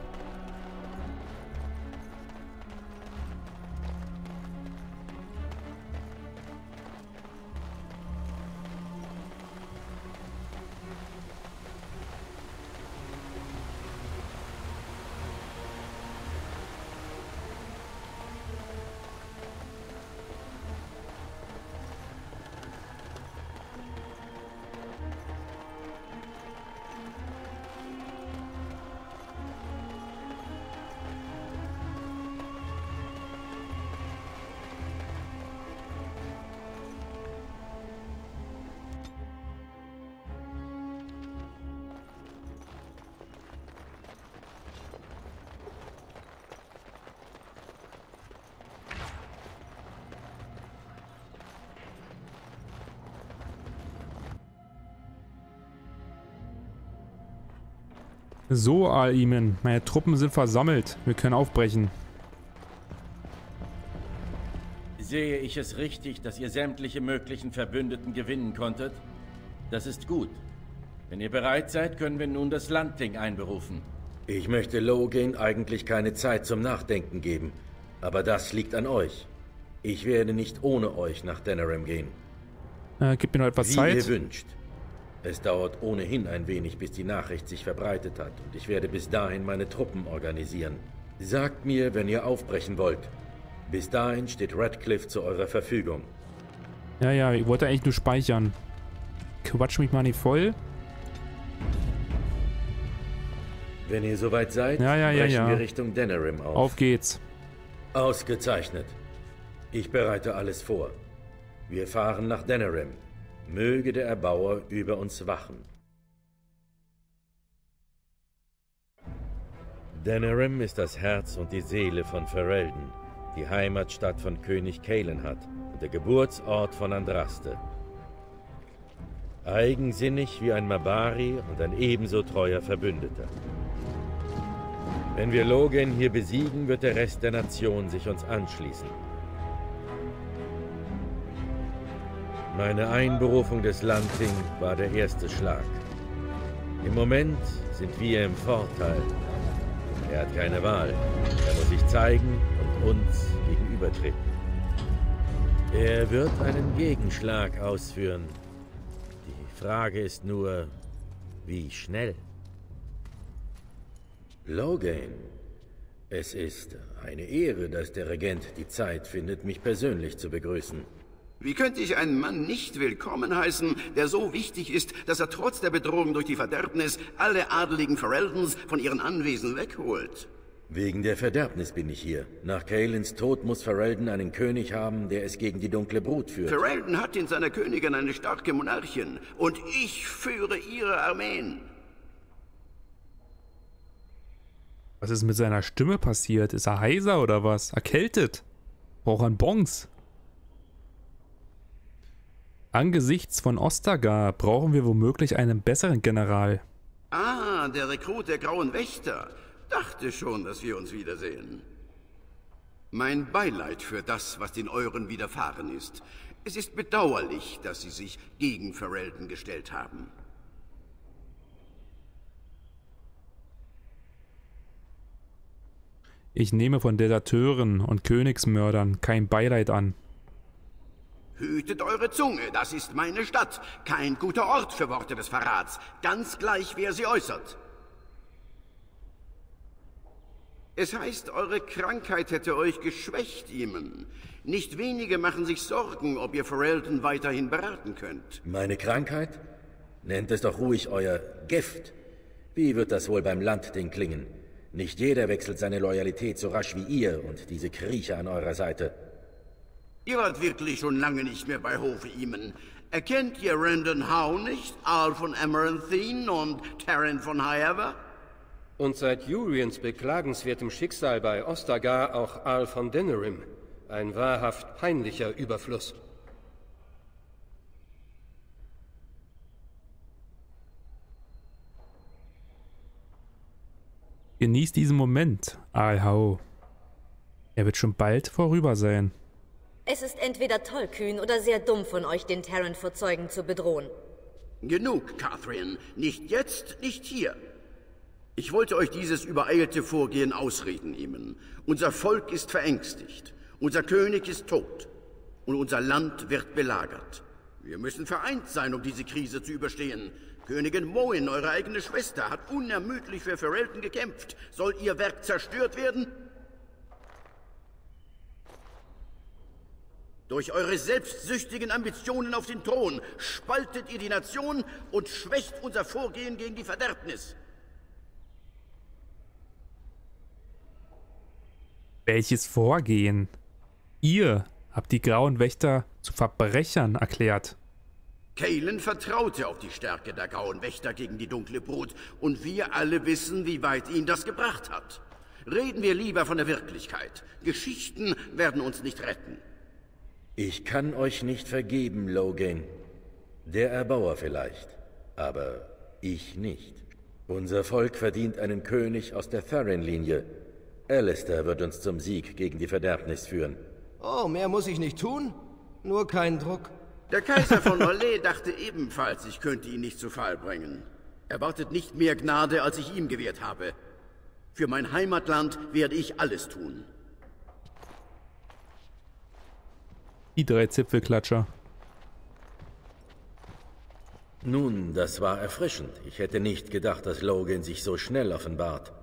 So, Al-Iman, meine Truppen sind versammelt. Wir können aufbrechen. Sehe ich es richtig, dass ihr sämtliche möglichen Verbündeten gewinnen konntet? Das ist gut. Wenn ihr bereit seid, können wir nun das Landding einberufen. Ich möchte Loghain eigentlich keine Zeit zum Nachdenken geben, aber das liegt an euch. Ich werde nicht ohne euch nach Denerim gehen. Gib mir noch etwas Zeit. Wie ihr wünscht. Es dauert ohnehin ein wenig, bis die Nachricht sich verbreitet hat, und ich werde bis dahin meine Truppen organisieren. Sagt mir, wenn ihr aufbrechen wollt. Bis dahin steht Radcliffe zu eurer Verfügung. Ja, ich wollte eigentlich nur speichern. Quatsch mich mal nicht voll. Wenn ihr soweit seid, brechen wir Richtung Denerim auf. Auf geht's. Ausgezeichnet. Ich bereite alles vor. Wir fahren nach Denerim. Möge der Erbauer über uns wachen. Denerim ist das Herz und die Seele von Ferelden, die Heimatstadt von König Caelenhad und der Geburtsort von Andraste. Eigensinnig wie ein Mabari und ein ebenso treuer Verbündeter. Wenn wir Loghain hier besiegen, wird der Rest der Nation sich uns anschließen. Meine Einberufung des Landding war der erste Schlag. Im Moment sind wir im Vorteil. Er hat keine Wahl. Er muss sich zeigen und uns gegenübertreten. Er wird einen Gegenschlag ausführen. Die Frage ist nur, wie schnell? Loghain, es ist eine Ehre, dass der Regent die Zeit findet, mich persönlich zu begrüßen. Wie könnte ich einen Mann nicht willkommen heißen, der so wichtig ist, dass er trotz der Bedrohung durch die Verderbnis alle adeligen Fereldens von ihren Anwesen wegholt? Wegen der Verderbnis bin ich hier. Nach Kaelins Tod muss Ferelden einen König haben, der es gegen die dunkle Brut führt. Ferelden hat in seiner Königin eine starke Monarchin und ich führe ihre Armeen. Was ist mit seiner Stimme passiert? Ist er heiser oder was? Erkältet? Braucht er einen Bongs? Angesichts von Ostagar brauchen wir womöglich einen besseren General. Ah, der Rekrut der Grauen Wächter. Dachte schon, dass wir uns wiedersehen. Mein Beileid für das, was den Euren widerfahren ist. Es ist bedauerlich, dass sie sich gegen Ferelden gestellt haben. Ich nehme von Deserteuren und Königsmördern kein Beileid an. Hütet eure Zunge, das ist meine Stadt. Kein guter Ort für Worte des Verrats. Ganz gleich, wer sie äußert. Es heißt, eure Krankheit hätte euch geschwächt, Eamon. Nicht wenige machen sich Sorgen, ob ihr Ferelden weiterhin beraten könnt. Meine Krankheit? Nennt es doch ruhig euer Gift. Wie wird das wohl beim Landding klingen? Nicht jeder wechselt seine Loyalität so rasch wie ihr und diese Kriecher an eurer Seite. Ihr wart wirklich schon lange nicht mehr bei Hofe, Eamon. Erkennt ihr Randon Howe nicht? Arl von Amaranthine und Terran von Highever? Und seit Uriens beklagenswertem Schicksal bei Ostagar auch Arl von Denerim. Ein wahrhaft peinlicher Überfluss. Genießt diesen Moment, Arl Howe. Er wird schon bald vorüber sein. Es ist entweder tollkühn oder sehr dumm von euch, den Terran vor Zeugen zu bedrohen. Genug, Catherine. Nicht jetzt, nicht hier. Ich wollte euch dieses übereilte Vorgehen ausreden, Eamon. Unser Volk ist verängstigt. Unser König ist tot. Und unser Land wird belagert. Wir müssen vereint sein, um diese Krise zu überstehen. Königin Moin, eure eigene Schwester, hat unermüdlich für Ferelden gekämpft. Soll ihr Werk zerstört werden? Durch eure selbstsüchtigen Ambitionen auf den Thron spaltet ihr die Nation und schwächt unser Vorgehen gegen die Verderbnis. Welches Vorgehen? Ihr habt die Grauen Wächter zu Verbrechern erklärt. Kaelin vertraute auf die Stärke der Grauen Wächter gegen die dunkle Brut und wir alle wissen, wie weit ihn das gebracht hat. Reden wir lieber von der Wirklichkeit. Geschichten werden uns nicht retten. Ich kann euch nicht vergeben, Logain. Der Erbauer vielleicht, aber ich nicht. Unser Volk verdient einen König aus der Therin-Linie. Alistair wird uns zum Sieg gegen die Verderbnis führen. Oh, mehr muss ich nicht tun? Nur keinen Druck. Der Kaiser von Orlais dachte ebenfalls, ich könnte ihn nicht zu Fall bringen. Er wartet nicht mehr Gnade, als ich ihm gewährt habe. Für mein Heimatland werde ich alles tun. Die 3 Zipfelklatscher. Nun, das war erfrischend. Ich hätte nicht gedacht, dass Logain sich so schnell offenbart.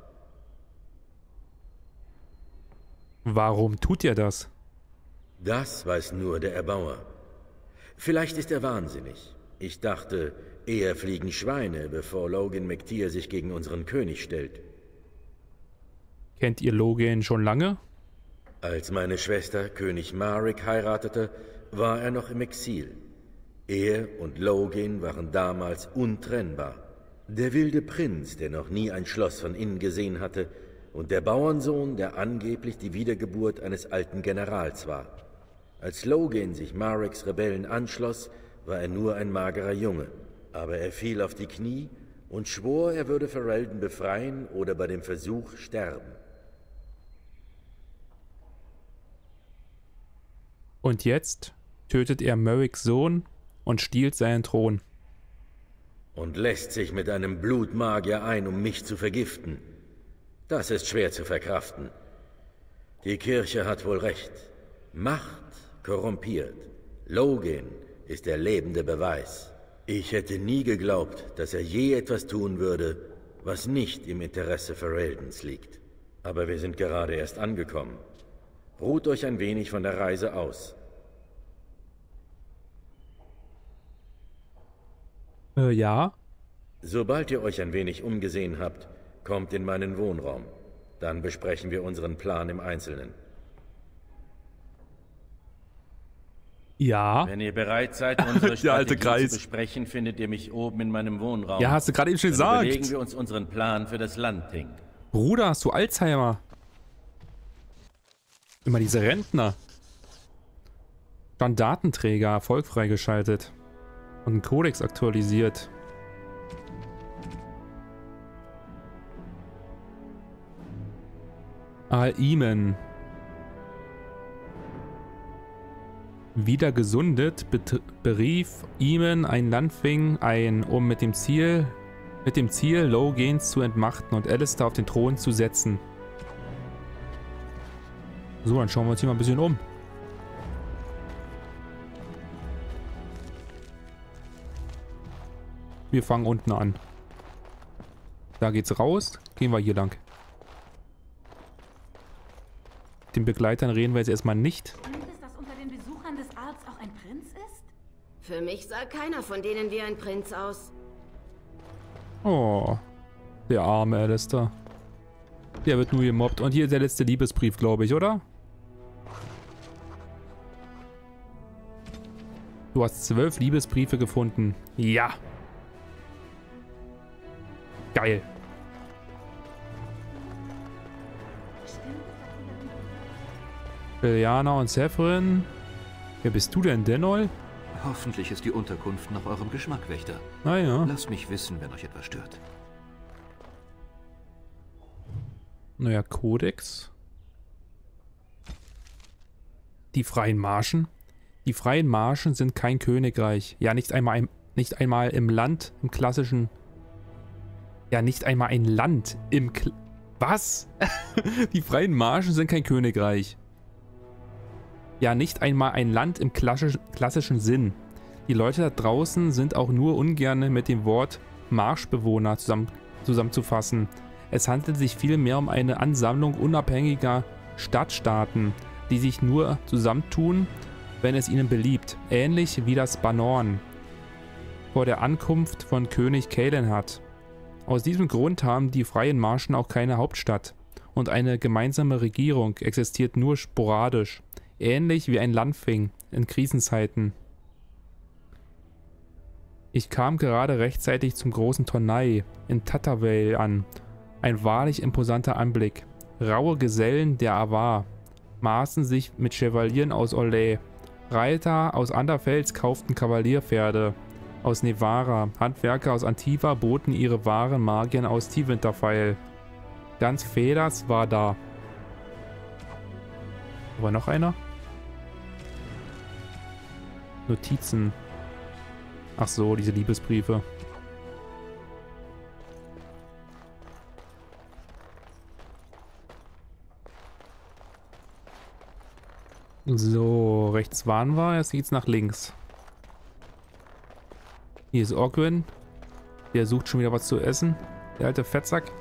Warum tut er das? Das weiß nur der Erbauer. Vielleicht ist er wahnsinnig. Ich dachte, eher fliegen Schweine, bevor Logan McTeer sich gegen unseren König stellt. Kennt ihr Logain schon lange? Als meine Schwester König Marek heiratete, war er noch im Exil. Er und Logan waren damals untrennbar. Der wilde Prinz, der noch nie ein Schloss von innen gesehen hatte, und der Bauernsohn, der angeblich die Wiedergeburt eines alten Generals war. Als Logan sich Mareks Rebellen anschloss, war er nur ein magerer Junge. Aber er fiel auf die Knie und schwor, er würde Ferelden befreien oder bei dem Versuch sterben. Und jetzt tötet er Merricks Sohn und stiehlt seinen Thron. Und lässt sich mit einem Blutmagier ein, um mich zu vergiften. Das ist schwer zu verkraften. Die Kirche hat wohl recht. Macht korrumpiert. Logan ist der lebende Beweis. Ich hätte nie geglaubt, dass er je etwas tun würde, was nicht im Interesse Fereldens liegt. Aber wir sind gerade erst angekommen. Ruht euch ein wenig von der Reise aus. Ja? Sobald ihr euch ein wenig umgesehen habt, kommt in meinen Wohnraum. Dann besprechen wir unseren Plan im Einzelnen. Ja. Wenn ihr bereit seid, unsere Der alte Strategie Kreis. zu besprechen, findet ihr mich oben in meinem Wohnraum. Ja, hast du gerade eben schon Dann gesagt. überlegen wir uns unseren Plan für das Land, Tink. Bruder, hast du Alzheimer? Immer diese Rentner. Standartenträger, Erfolg freigeschaltet. Und einen Kodex aktualisiert. Al-Imen. Wieder gesundet berief Imen ein Landfing ein, um mit dem Ziel Logains zu entmachten und Alistair auf den Thron zu setzen. So, dann schauen wir uns hier mal ein bisschen um. Wir fangen unten an. Da geht's raus. Gehen wir hier lang. Mit den Begleitern reden wir jetzt erstmal nicht. Stimmt es, dass unter den Besuchern des Arts auch ein Prinz ist? Für mich sah keiner von denen wie ein Prinz aus. Oh, der arme Alistair. Der wird nur gemobbt. Und hier der letzte Liebesbrief, glaube ich, oder? Du hast 12 Liebesbriefe gefunden. Ja. Geil. Liliana und Severin. Wer bist du denn, Denol? Hoffentlich ist die Unterkunft nach eurem Geschmack, Wächter. Ah ja. Lasst mich wissen, wenn euch etwas stört. Neuer Kodex. Die Freien Marschen. Die Freien Marschen sind kein Königreich. Ja, nicht einmal im Land, im klassischen... Ja, nicht einmal ein Land im... Was? Die Freien Marschen sind kein Königreich. Ja, nicht einmal ein Land im klassischen Sinn. Die Leute da draußen sind auch nur ungern mit dem Wort Marschbewohner zusammenzufassen. Es handelt sich vielmehr um eine Ansammlung unabhängiger Stadtstaaten, die sich nur zusammentun, wenn es ihnen beliebt. Ähnlich wie das Banorn vor der Ankunft von König Caelenhad. Aus diesem Grund haben die Freien Marschen auch keine Hauptstadt und eine gemeinsame Regierung existiert nur sporadisch. Ähnlich wie ein Landfing in Krisenzeiten. Ich kam gerade rechtzeitig zum großen Tonnai in Tattervale an. Ein wahrlich imposanter Anblick. Raue Gesellen der Avar maßen sich mit Chevalieren aus Olay. Reiter aus Anderfels kauften Kavalierpferde aus Nevara. Handwerker aus Antiva boten ihre Waren Magiern aus Tiefwinterfeil. Ganz Feders war da. Aber noch einer? Notizen. Ach so, diese Liebesbriefe. So, rechts waren wir, jetzt geht's nach links. Hier ist Ogwyn. Der sucht schon wieder was zu essen. Der alte Fettsack.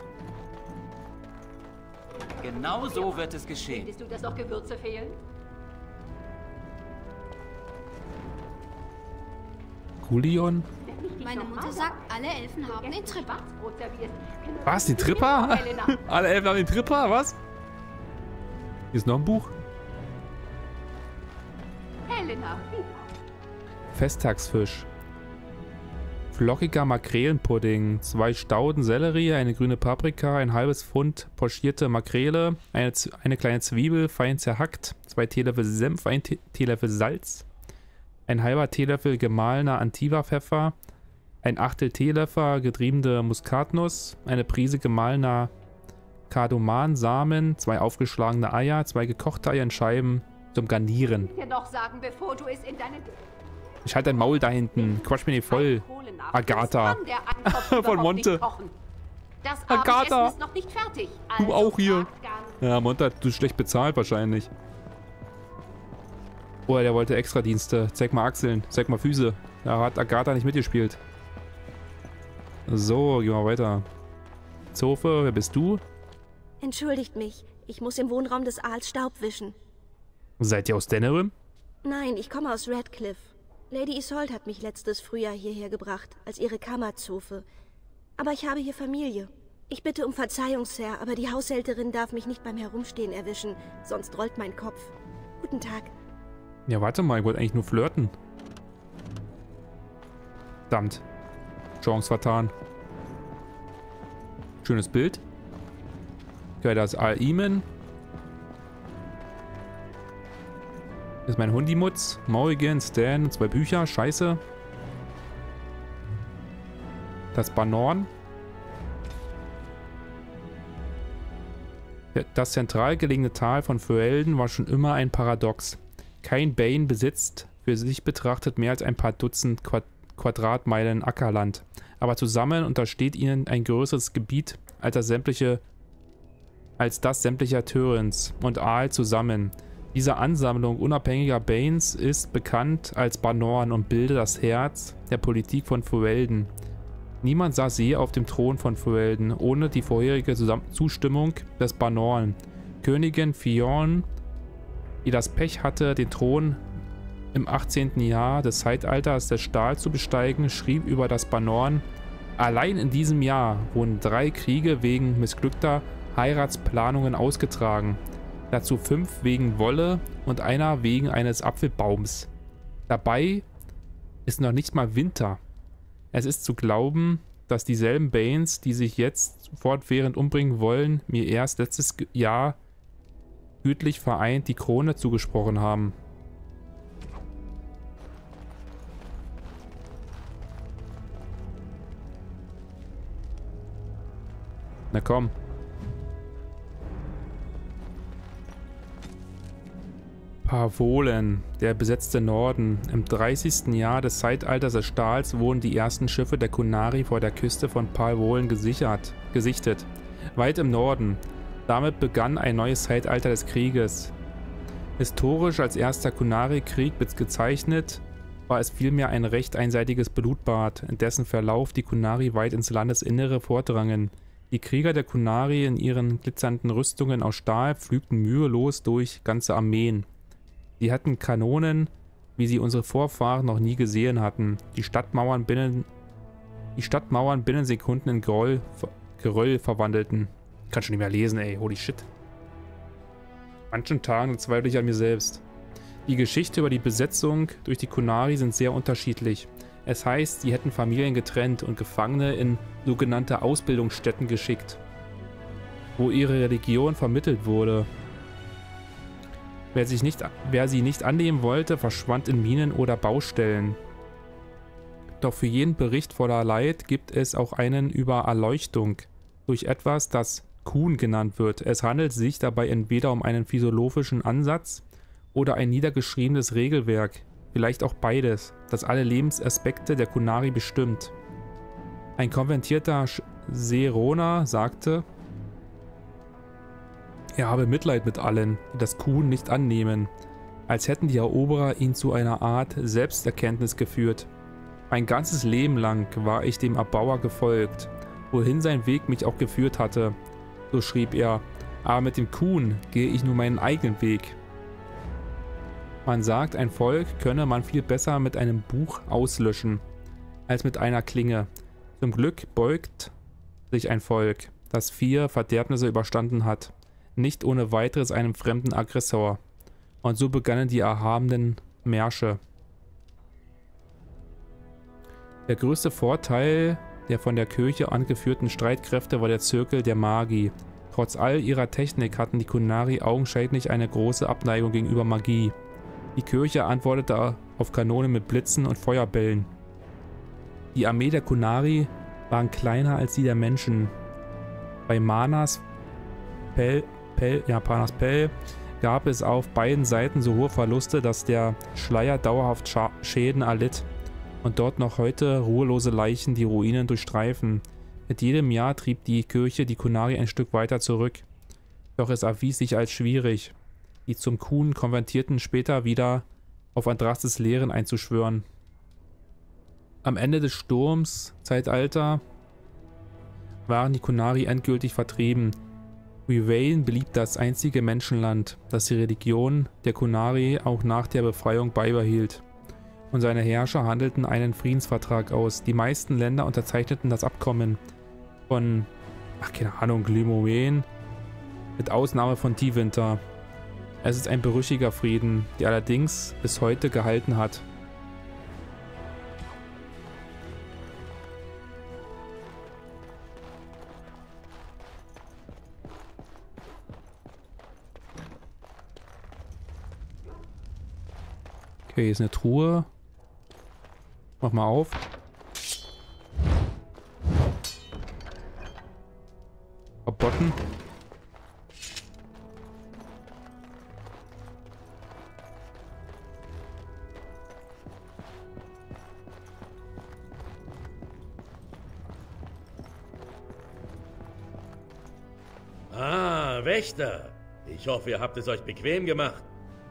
Genau so wird es geschehen. Findest du, dass noch Gewürze fehlen? Gulion. Meine Mutter sagt, alle Elfen haben den Tripper. Was, die Tripper? Alle Elfen haben den Tripper, was? Hier ist noch ein Buch. Helena. Festtagsfisch. Flockiger Makrelenpudding. 2 Stauden Sellerie, eine grüne Paprika, ein halbes Pfund pochierte Makrele, eine kleine Zwiebel, fein zerhackt, 2 Teelöffel Senf, 1 Teelöffel Salz, ein halber Teelöffel gemahlener Antiva-Pfeffer, ein Achtel Teelöffel getriebene Muskatnuss, eine Prise gemahlener Kardomansamen, 2 aufgeschlagene Eier, 2 gekochte Eier in Scheiben zum Garnieren. Dir noch sagen, bevor du es in deinen... Ich halte dein Maul da hinten. Quatsch mir nicht voll. Agatha. Von Monte. Das Agatha. Abendessen ist noch nicht fertig. Du auch hier. Ja, Monte hat du schlecht bezahlt wahrscheinlich. Oh, der wollte Extradienste. Zeig mal Achseln. Zeig mal Füße. Da hat Agatha nicht mitgespielt. So, gehen wir weiter. Zofe, wer bist du? Entschuldigt mich. Ich muss im Wohnraum des Aals Staub wischen. Seid ihr aus Denerim? Nein, ich komme aus Radcliffe. Lady Isolde hat mich letztes Frühjahr hierher gebracht, als ihre Kammerzofe. Aber ich habe hier Familie. Ich bitte um Verzeihung, Sir, aber die Haushälterin darf mich nicht beim Herumstehen erwischen, sonst rollt mein Kopf. Guten Tag. Ja, warte mal, ich wollte eigentlich nur flirten. Verdammt. Chance vertan. Schönes Bild. Okay, da ist Al-Iman. Das ist mein Hundimutz. Morrigan, Stan, 2 Bücher. Scheiße. Das Banorn. Das zentral gelegene Tal von Ferelden war schon immer ein Paradox. Kein Bane besitzt für sich betrachtet mehr als ein paar Dutzend Quadratmeilen Ackerland. Aber zusammen untersteht ihnen ein größeres Gebiet als das sämtlicher Tyrants und Aal zusammen. Diese Ansammlung unabhängiger Banes ist bekannt als Banorn und bildet das Herz der Politik von Ferelden. Niemand saß je auf dem Thron von Ferelden, ohne die vorherige Zustimmung des Banorn. Königin Fionn, die das Pech hatte, den Thron im 18. Jahr des Zeitalters des Stahls zu besteigen, schrieb über das Banorn: Allein in diesem Jahr wurden 3 Kriege wegen missglückter Heiratsplanungen ausgetragen. Dazu 5 wegen Wolle und einer wegen eines Apfelbaums. Dabei ist noch nicht mal Winter. Es ist zu glauben, dass dieselben Banes, die sich jetzt fortwährend umbringen wollen, mir erst letztes Jahr gütlich vereint die Krone zugesprochen haben. Na komm. Parvolen, der besetzte Norden. Im 30. Jahr des Zeitalters des Stahls wurden die ersten Schiffe der Qunari vor der Küste von Parvolen gesichtet. Weit im Norden. Damit begann ein neues Zeitalter des Krieges. Historisch als erster Qunari-Krieg bezeichnet, war es vielmehr ein recht einseitiges Blutbad, in dessen Verlauf die Qunari weit ins Landesinnere vordrangen. Die Krieger der Qunari in ihren glitzernden Rüstungen aus Stahl pflügten mühelos durch ganze Armeen. Sie hatten Kanonen, wie sie unsere Vorfahren noch nie gesehen hatten. Die Stadtmauern binnen Sekunden in Geröll verwandelten. Ich kann schon nicht mehr lesen, ey. Holy shit. Manchen Tagen zweifle ich an mir selbst. Die Geschichte über die Besetzung durch die Qunari sind sehr unterschiedlich. Es heißt, sie hätten Familien getrennt und Gefangene in sogenannte Ausbildungsstätten geschickt, wo ihre Religion vermittelt wurde. Wer sie nicht annehmen wollte, verschwand in Minen oder Baustellen. Doch für jeden Bericht voller Leid gibt es auch einen über Erleuchtung durch etwas, das Kun genannt wird. Es handelt sich dabei entweder um einen philosophischen Ansatz oder ein niedergeschriebenes Regelwerk, vielleicht auch beides, das alle Lebensaspekte der Qunari bestimmt. Ein konvertierter Seroner sagte, er habe Mitleid mit allen, die das Kun nicht annehmen, als hätten die Eroberer ihn zu einer Art Selbsterkenntnis geführt. Mein ganzes Leben lang war ich dem Erbauer gefolgt, wohin sein Weg mich auch geführt hatte. So schrieb er, aber mit dem Kun gehe ich nur meinen eigenen Weg. Man sagt, ein Volk könne man viel besser mit einem Buch auslöschen, als mit einer Klinge. Zum Glück beugt sich ein Volk, das 4 Verderbnisse überstanden hat, nicht ohne weiteres einem fremden Aggressor. Und so begannen die erhabenen Märsche. Der größte Vorteil der von der Kirche angeführten Streitkräfte war der Zirkel der Magi. Trotz all ihrer Technik hatten die Qunari augenscheinlich eine große Abneigung gegenüber Magie. Die Kirche antwortete auf Kanonen mit Blitzen und Feuerbällen. Die Armee der Qunari waren kleiner als die der Menschen. Bei Panas Pell gab es auf beiden Seiten so hohe Verluste, dass der Schleier dauerhaft Schäden erlitt und dort noch heute ruhelose Leichen die Ruinen durchstreifen. Mit jedem Jahr trieb die Kirche die Qunari ein Stück weiter zurück. Doch es erwies sich als schwierig, die zum Kun konvertierten später wieder auf Andrastes Lehren einzuschwören. Am Ende des Sturms-Zeitalter waren die Qunari endgültig vertrieben. Weyvain blieb das einzige Menschenland, das die Religion der Qunari auch nach der Befreiung beibehielt. Und seine Herrscher handelten einen Friedensvertrag aus. Die meisten Länder unterzeichneten das Abkommen von Ach, keine Ahnung, Glymoen. Mit Ausnahme von Teewinter. Es ist ein berüchtigter Frieden, der allerdings bis heute gehalten hat. Okay, hier ist eine Truhe. Mach mal auf. Verboten. Ah, Wächter. Ich hoffe, ihr habt es euch bequem gemacht.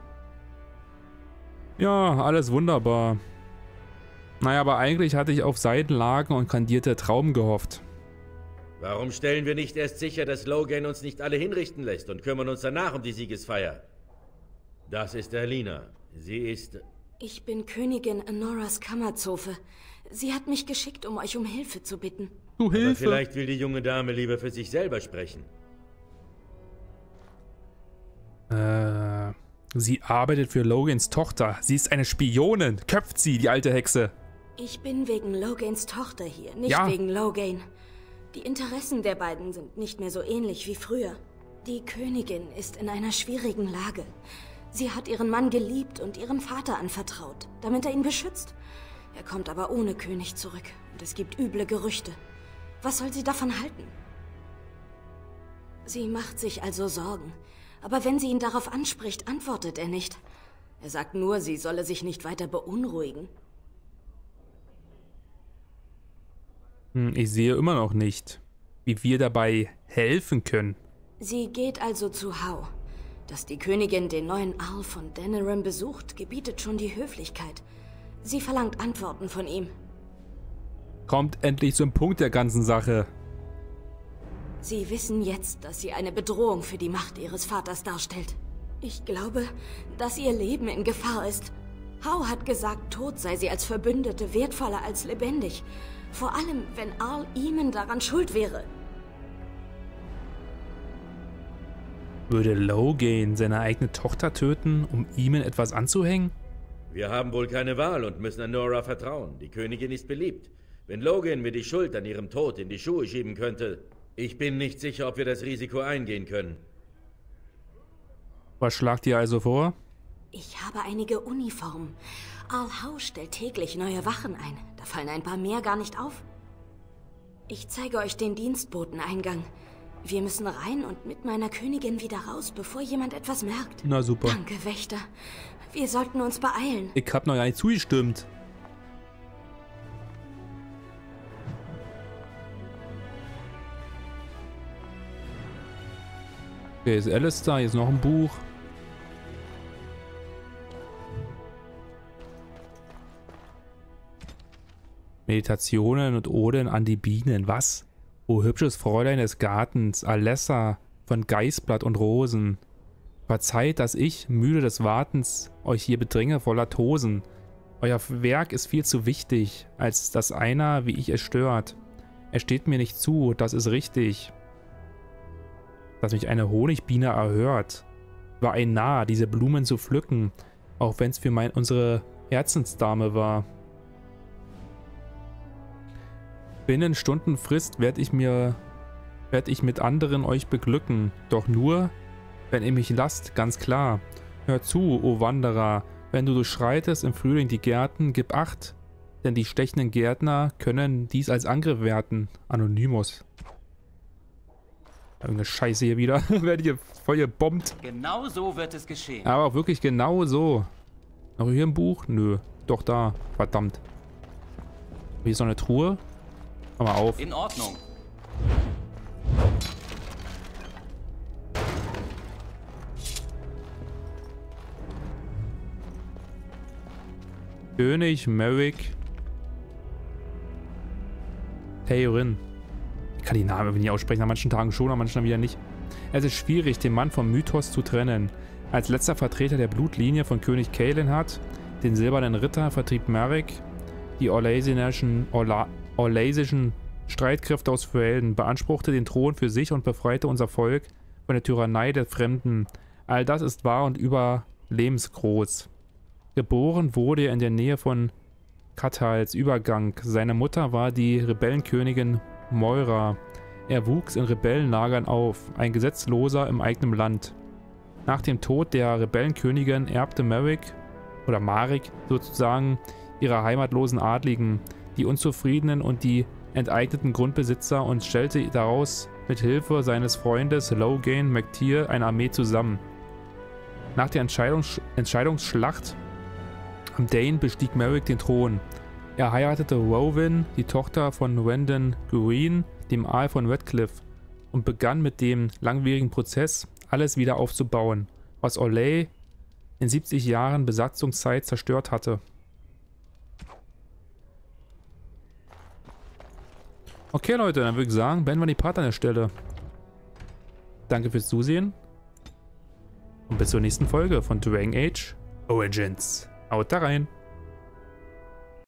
Ja, alles wunderbar. Naja, aber eigentlich hatte ich auf Seitenlagen und kandierte Trauben gehofft. Warum stellen wir nicht erst sicher, dass Logan uns nicht alle hinrichten lässt und kümmern uns danach um die Siegesfeier? Das ist Erlina. Sie ist... Ich bin Königin Anoras Kammerzofe. Sie hat mich geschickt, um euch um Hilfe zu bitten. Du Hilfe! Aber vielleicht will die junge Dame lieber für sich selber sprechen. Sie arbeitet für Logans Tochter. Sie ist eine Spionin. Köpft sie, die alte Hexe. Ich bin wegen Logans Tochter hier, nicht Ja. wegen Logan. Die Interessen der beiden sind nicht mehr so ähnlich wie früher. Die Königin ist in einer schwierigen Lage. Sie hat ihren Mann geliebt und ihrem Vater anvertraut, damit er ihn beschützt. Er kommt aber ohne König zurück und es gibt üble Gerüchte. Was soll sie davon halten? Sie macht sich also Sorgen. Aber wenn sie ihn darauf anspricht, antwortet er nicht. Er sagt nur, sie solle sich nicht weiter beunruhigen. Ich sehe immer noch nicht, wie wir dabei helfen können. Sie geht also zu Howe. Dass die Königin den neuen Earl von Denerim besucht, gebietet schon die Höflichkeit. Sie verlangt Antworten von ihm. Kommt endlich zum Punkt der ganzen Sache. Sie wissen jetzt, dass sie eine Bedrohung für die Macht ihres Vaters darstellt. Ich glaube, dass ihr Leben in Gefahr ist. Howe hat gesagt, tot sei sie als Verbündete wertvoller als lebendig. Vor allem, wenn Earl Eamon daran schuld wäre. Würde Logan seine eigene Tochter töten, um Eamon etwas anzuhängen? Wir haben wohl keine Wahl und müssen Anora vertrauen. Die Königin ist beliebt. Wenn Logan mir die Schuld an ihrem Tod in die Schuhe schieben könnte... Ich bin nicht sicher, ob wir das Risiko eingehen können. Was schlagt ihr also vor? Ich habe einige Uniformen. Earl Howe stellt täglich neue Wachen ein. Da fallen ein paar mehr gar nicht auf. Ich zeige euch den Dienstboteneingang. Wir müssen rein und mit meiner Königin wieder raus, bevor jemand etwas merkt. Na super. Danke, Wächter. Wir sollten uns beeilen. Ich hab noch gar nicht zugestimmt. Okay, ist Alistair, hier ist noch ein Buch. Meditationen und Oden an die Bienen. Was? O hübsches Fräulein des Gartens, Alessa von Geißblatt und Rosen. Verzeiht, dass ich, müde des Wartens, euch hier bedränge voller Tosen. Euer Werk ist viel zu wichtig, als dass einer, wie ich, es stört. Es steht mir nicht zu, das ist richtig. Dass mich eine Honigbiene erhört. War ein Narr, diese Blumen zu pflücken, auch wenn es für unsere Herzensdame war. Binnen Stundenfrist werd ich mit anderen euch beglücken, doch nur, wenn ihr mich lasst, ganz klar. Hör zu, o Wanderer, wenn du durchschreitest im Frühling die Gärten, gib Acht, denn die stechenden Gärtner können dies als Angriff werten. Anonymous. Irgendeine Scheiße hier wieder. Werde hier voll gebombt. Genau so wird es geschehen. Aber auch wirklich genau so. Noch hier ein Buch? Nö. Doch da. Verdammt. Hier ist noch eine Truhe. Mach mal auf. In Ordnung. König Merrick Theorin. Ich kann die Namen nicht aussprechen, an manchen Tagen schon, an manchen wieder nicht. Es ist schwierig, den Mann vom Mythos zu trennen. Als letzter Vertreter der Blutlinie von König Caelenhad, den silbernen Ritter, vertrieb Merrick die orlaisischen Streitkräfte aus Verhelden, beanspruchte den Thron für sich und befreite unser Volk von der Tyrannei der Fremden. All das ist wahr und überlebensgroß. Geboren wurde er in der Nähe von Kathals Übergang. Seine Mutter war die Rebellenkönigin Moira. Er wuchs in Rebellenlagern auf, ein Gesetzloser im eigenen Land. Nach dem Tod der Rebellenkönigin erbte Marik sozusagen ihre heimatlosen Adligen, die Unzufriedenen und die enteigneten Grundbesitzer und stellte daraus mit Hilfe seines Freundes Logain McTeer eine Armee zusammen. Nach der Entscheidungsschlacht am Dane bestieg Marik den Thron. Er heiratete Rowan, die Tochter von Wendon Green, dem Earl von Redcliffe, und begann mit dem langwierigen Prozess, alles wieder aufzubauen, was Olay in 70 Jahren Besatzungszeit zerstört hatte. Okay, Leute, dann würde ich sagen, beenden wir die Part an der Stelle. Danke fürs Zusehen und bis zur nächsten Folge von Dragon Age Origins. Haut da rein!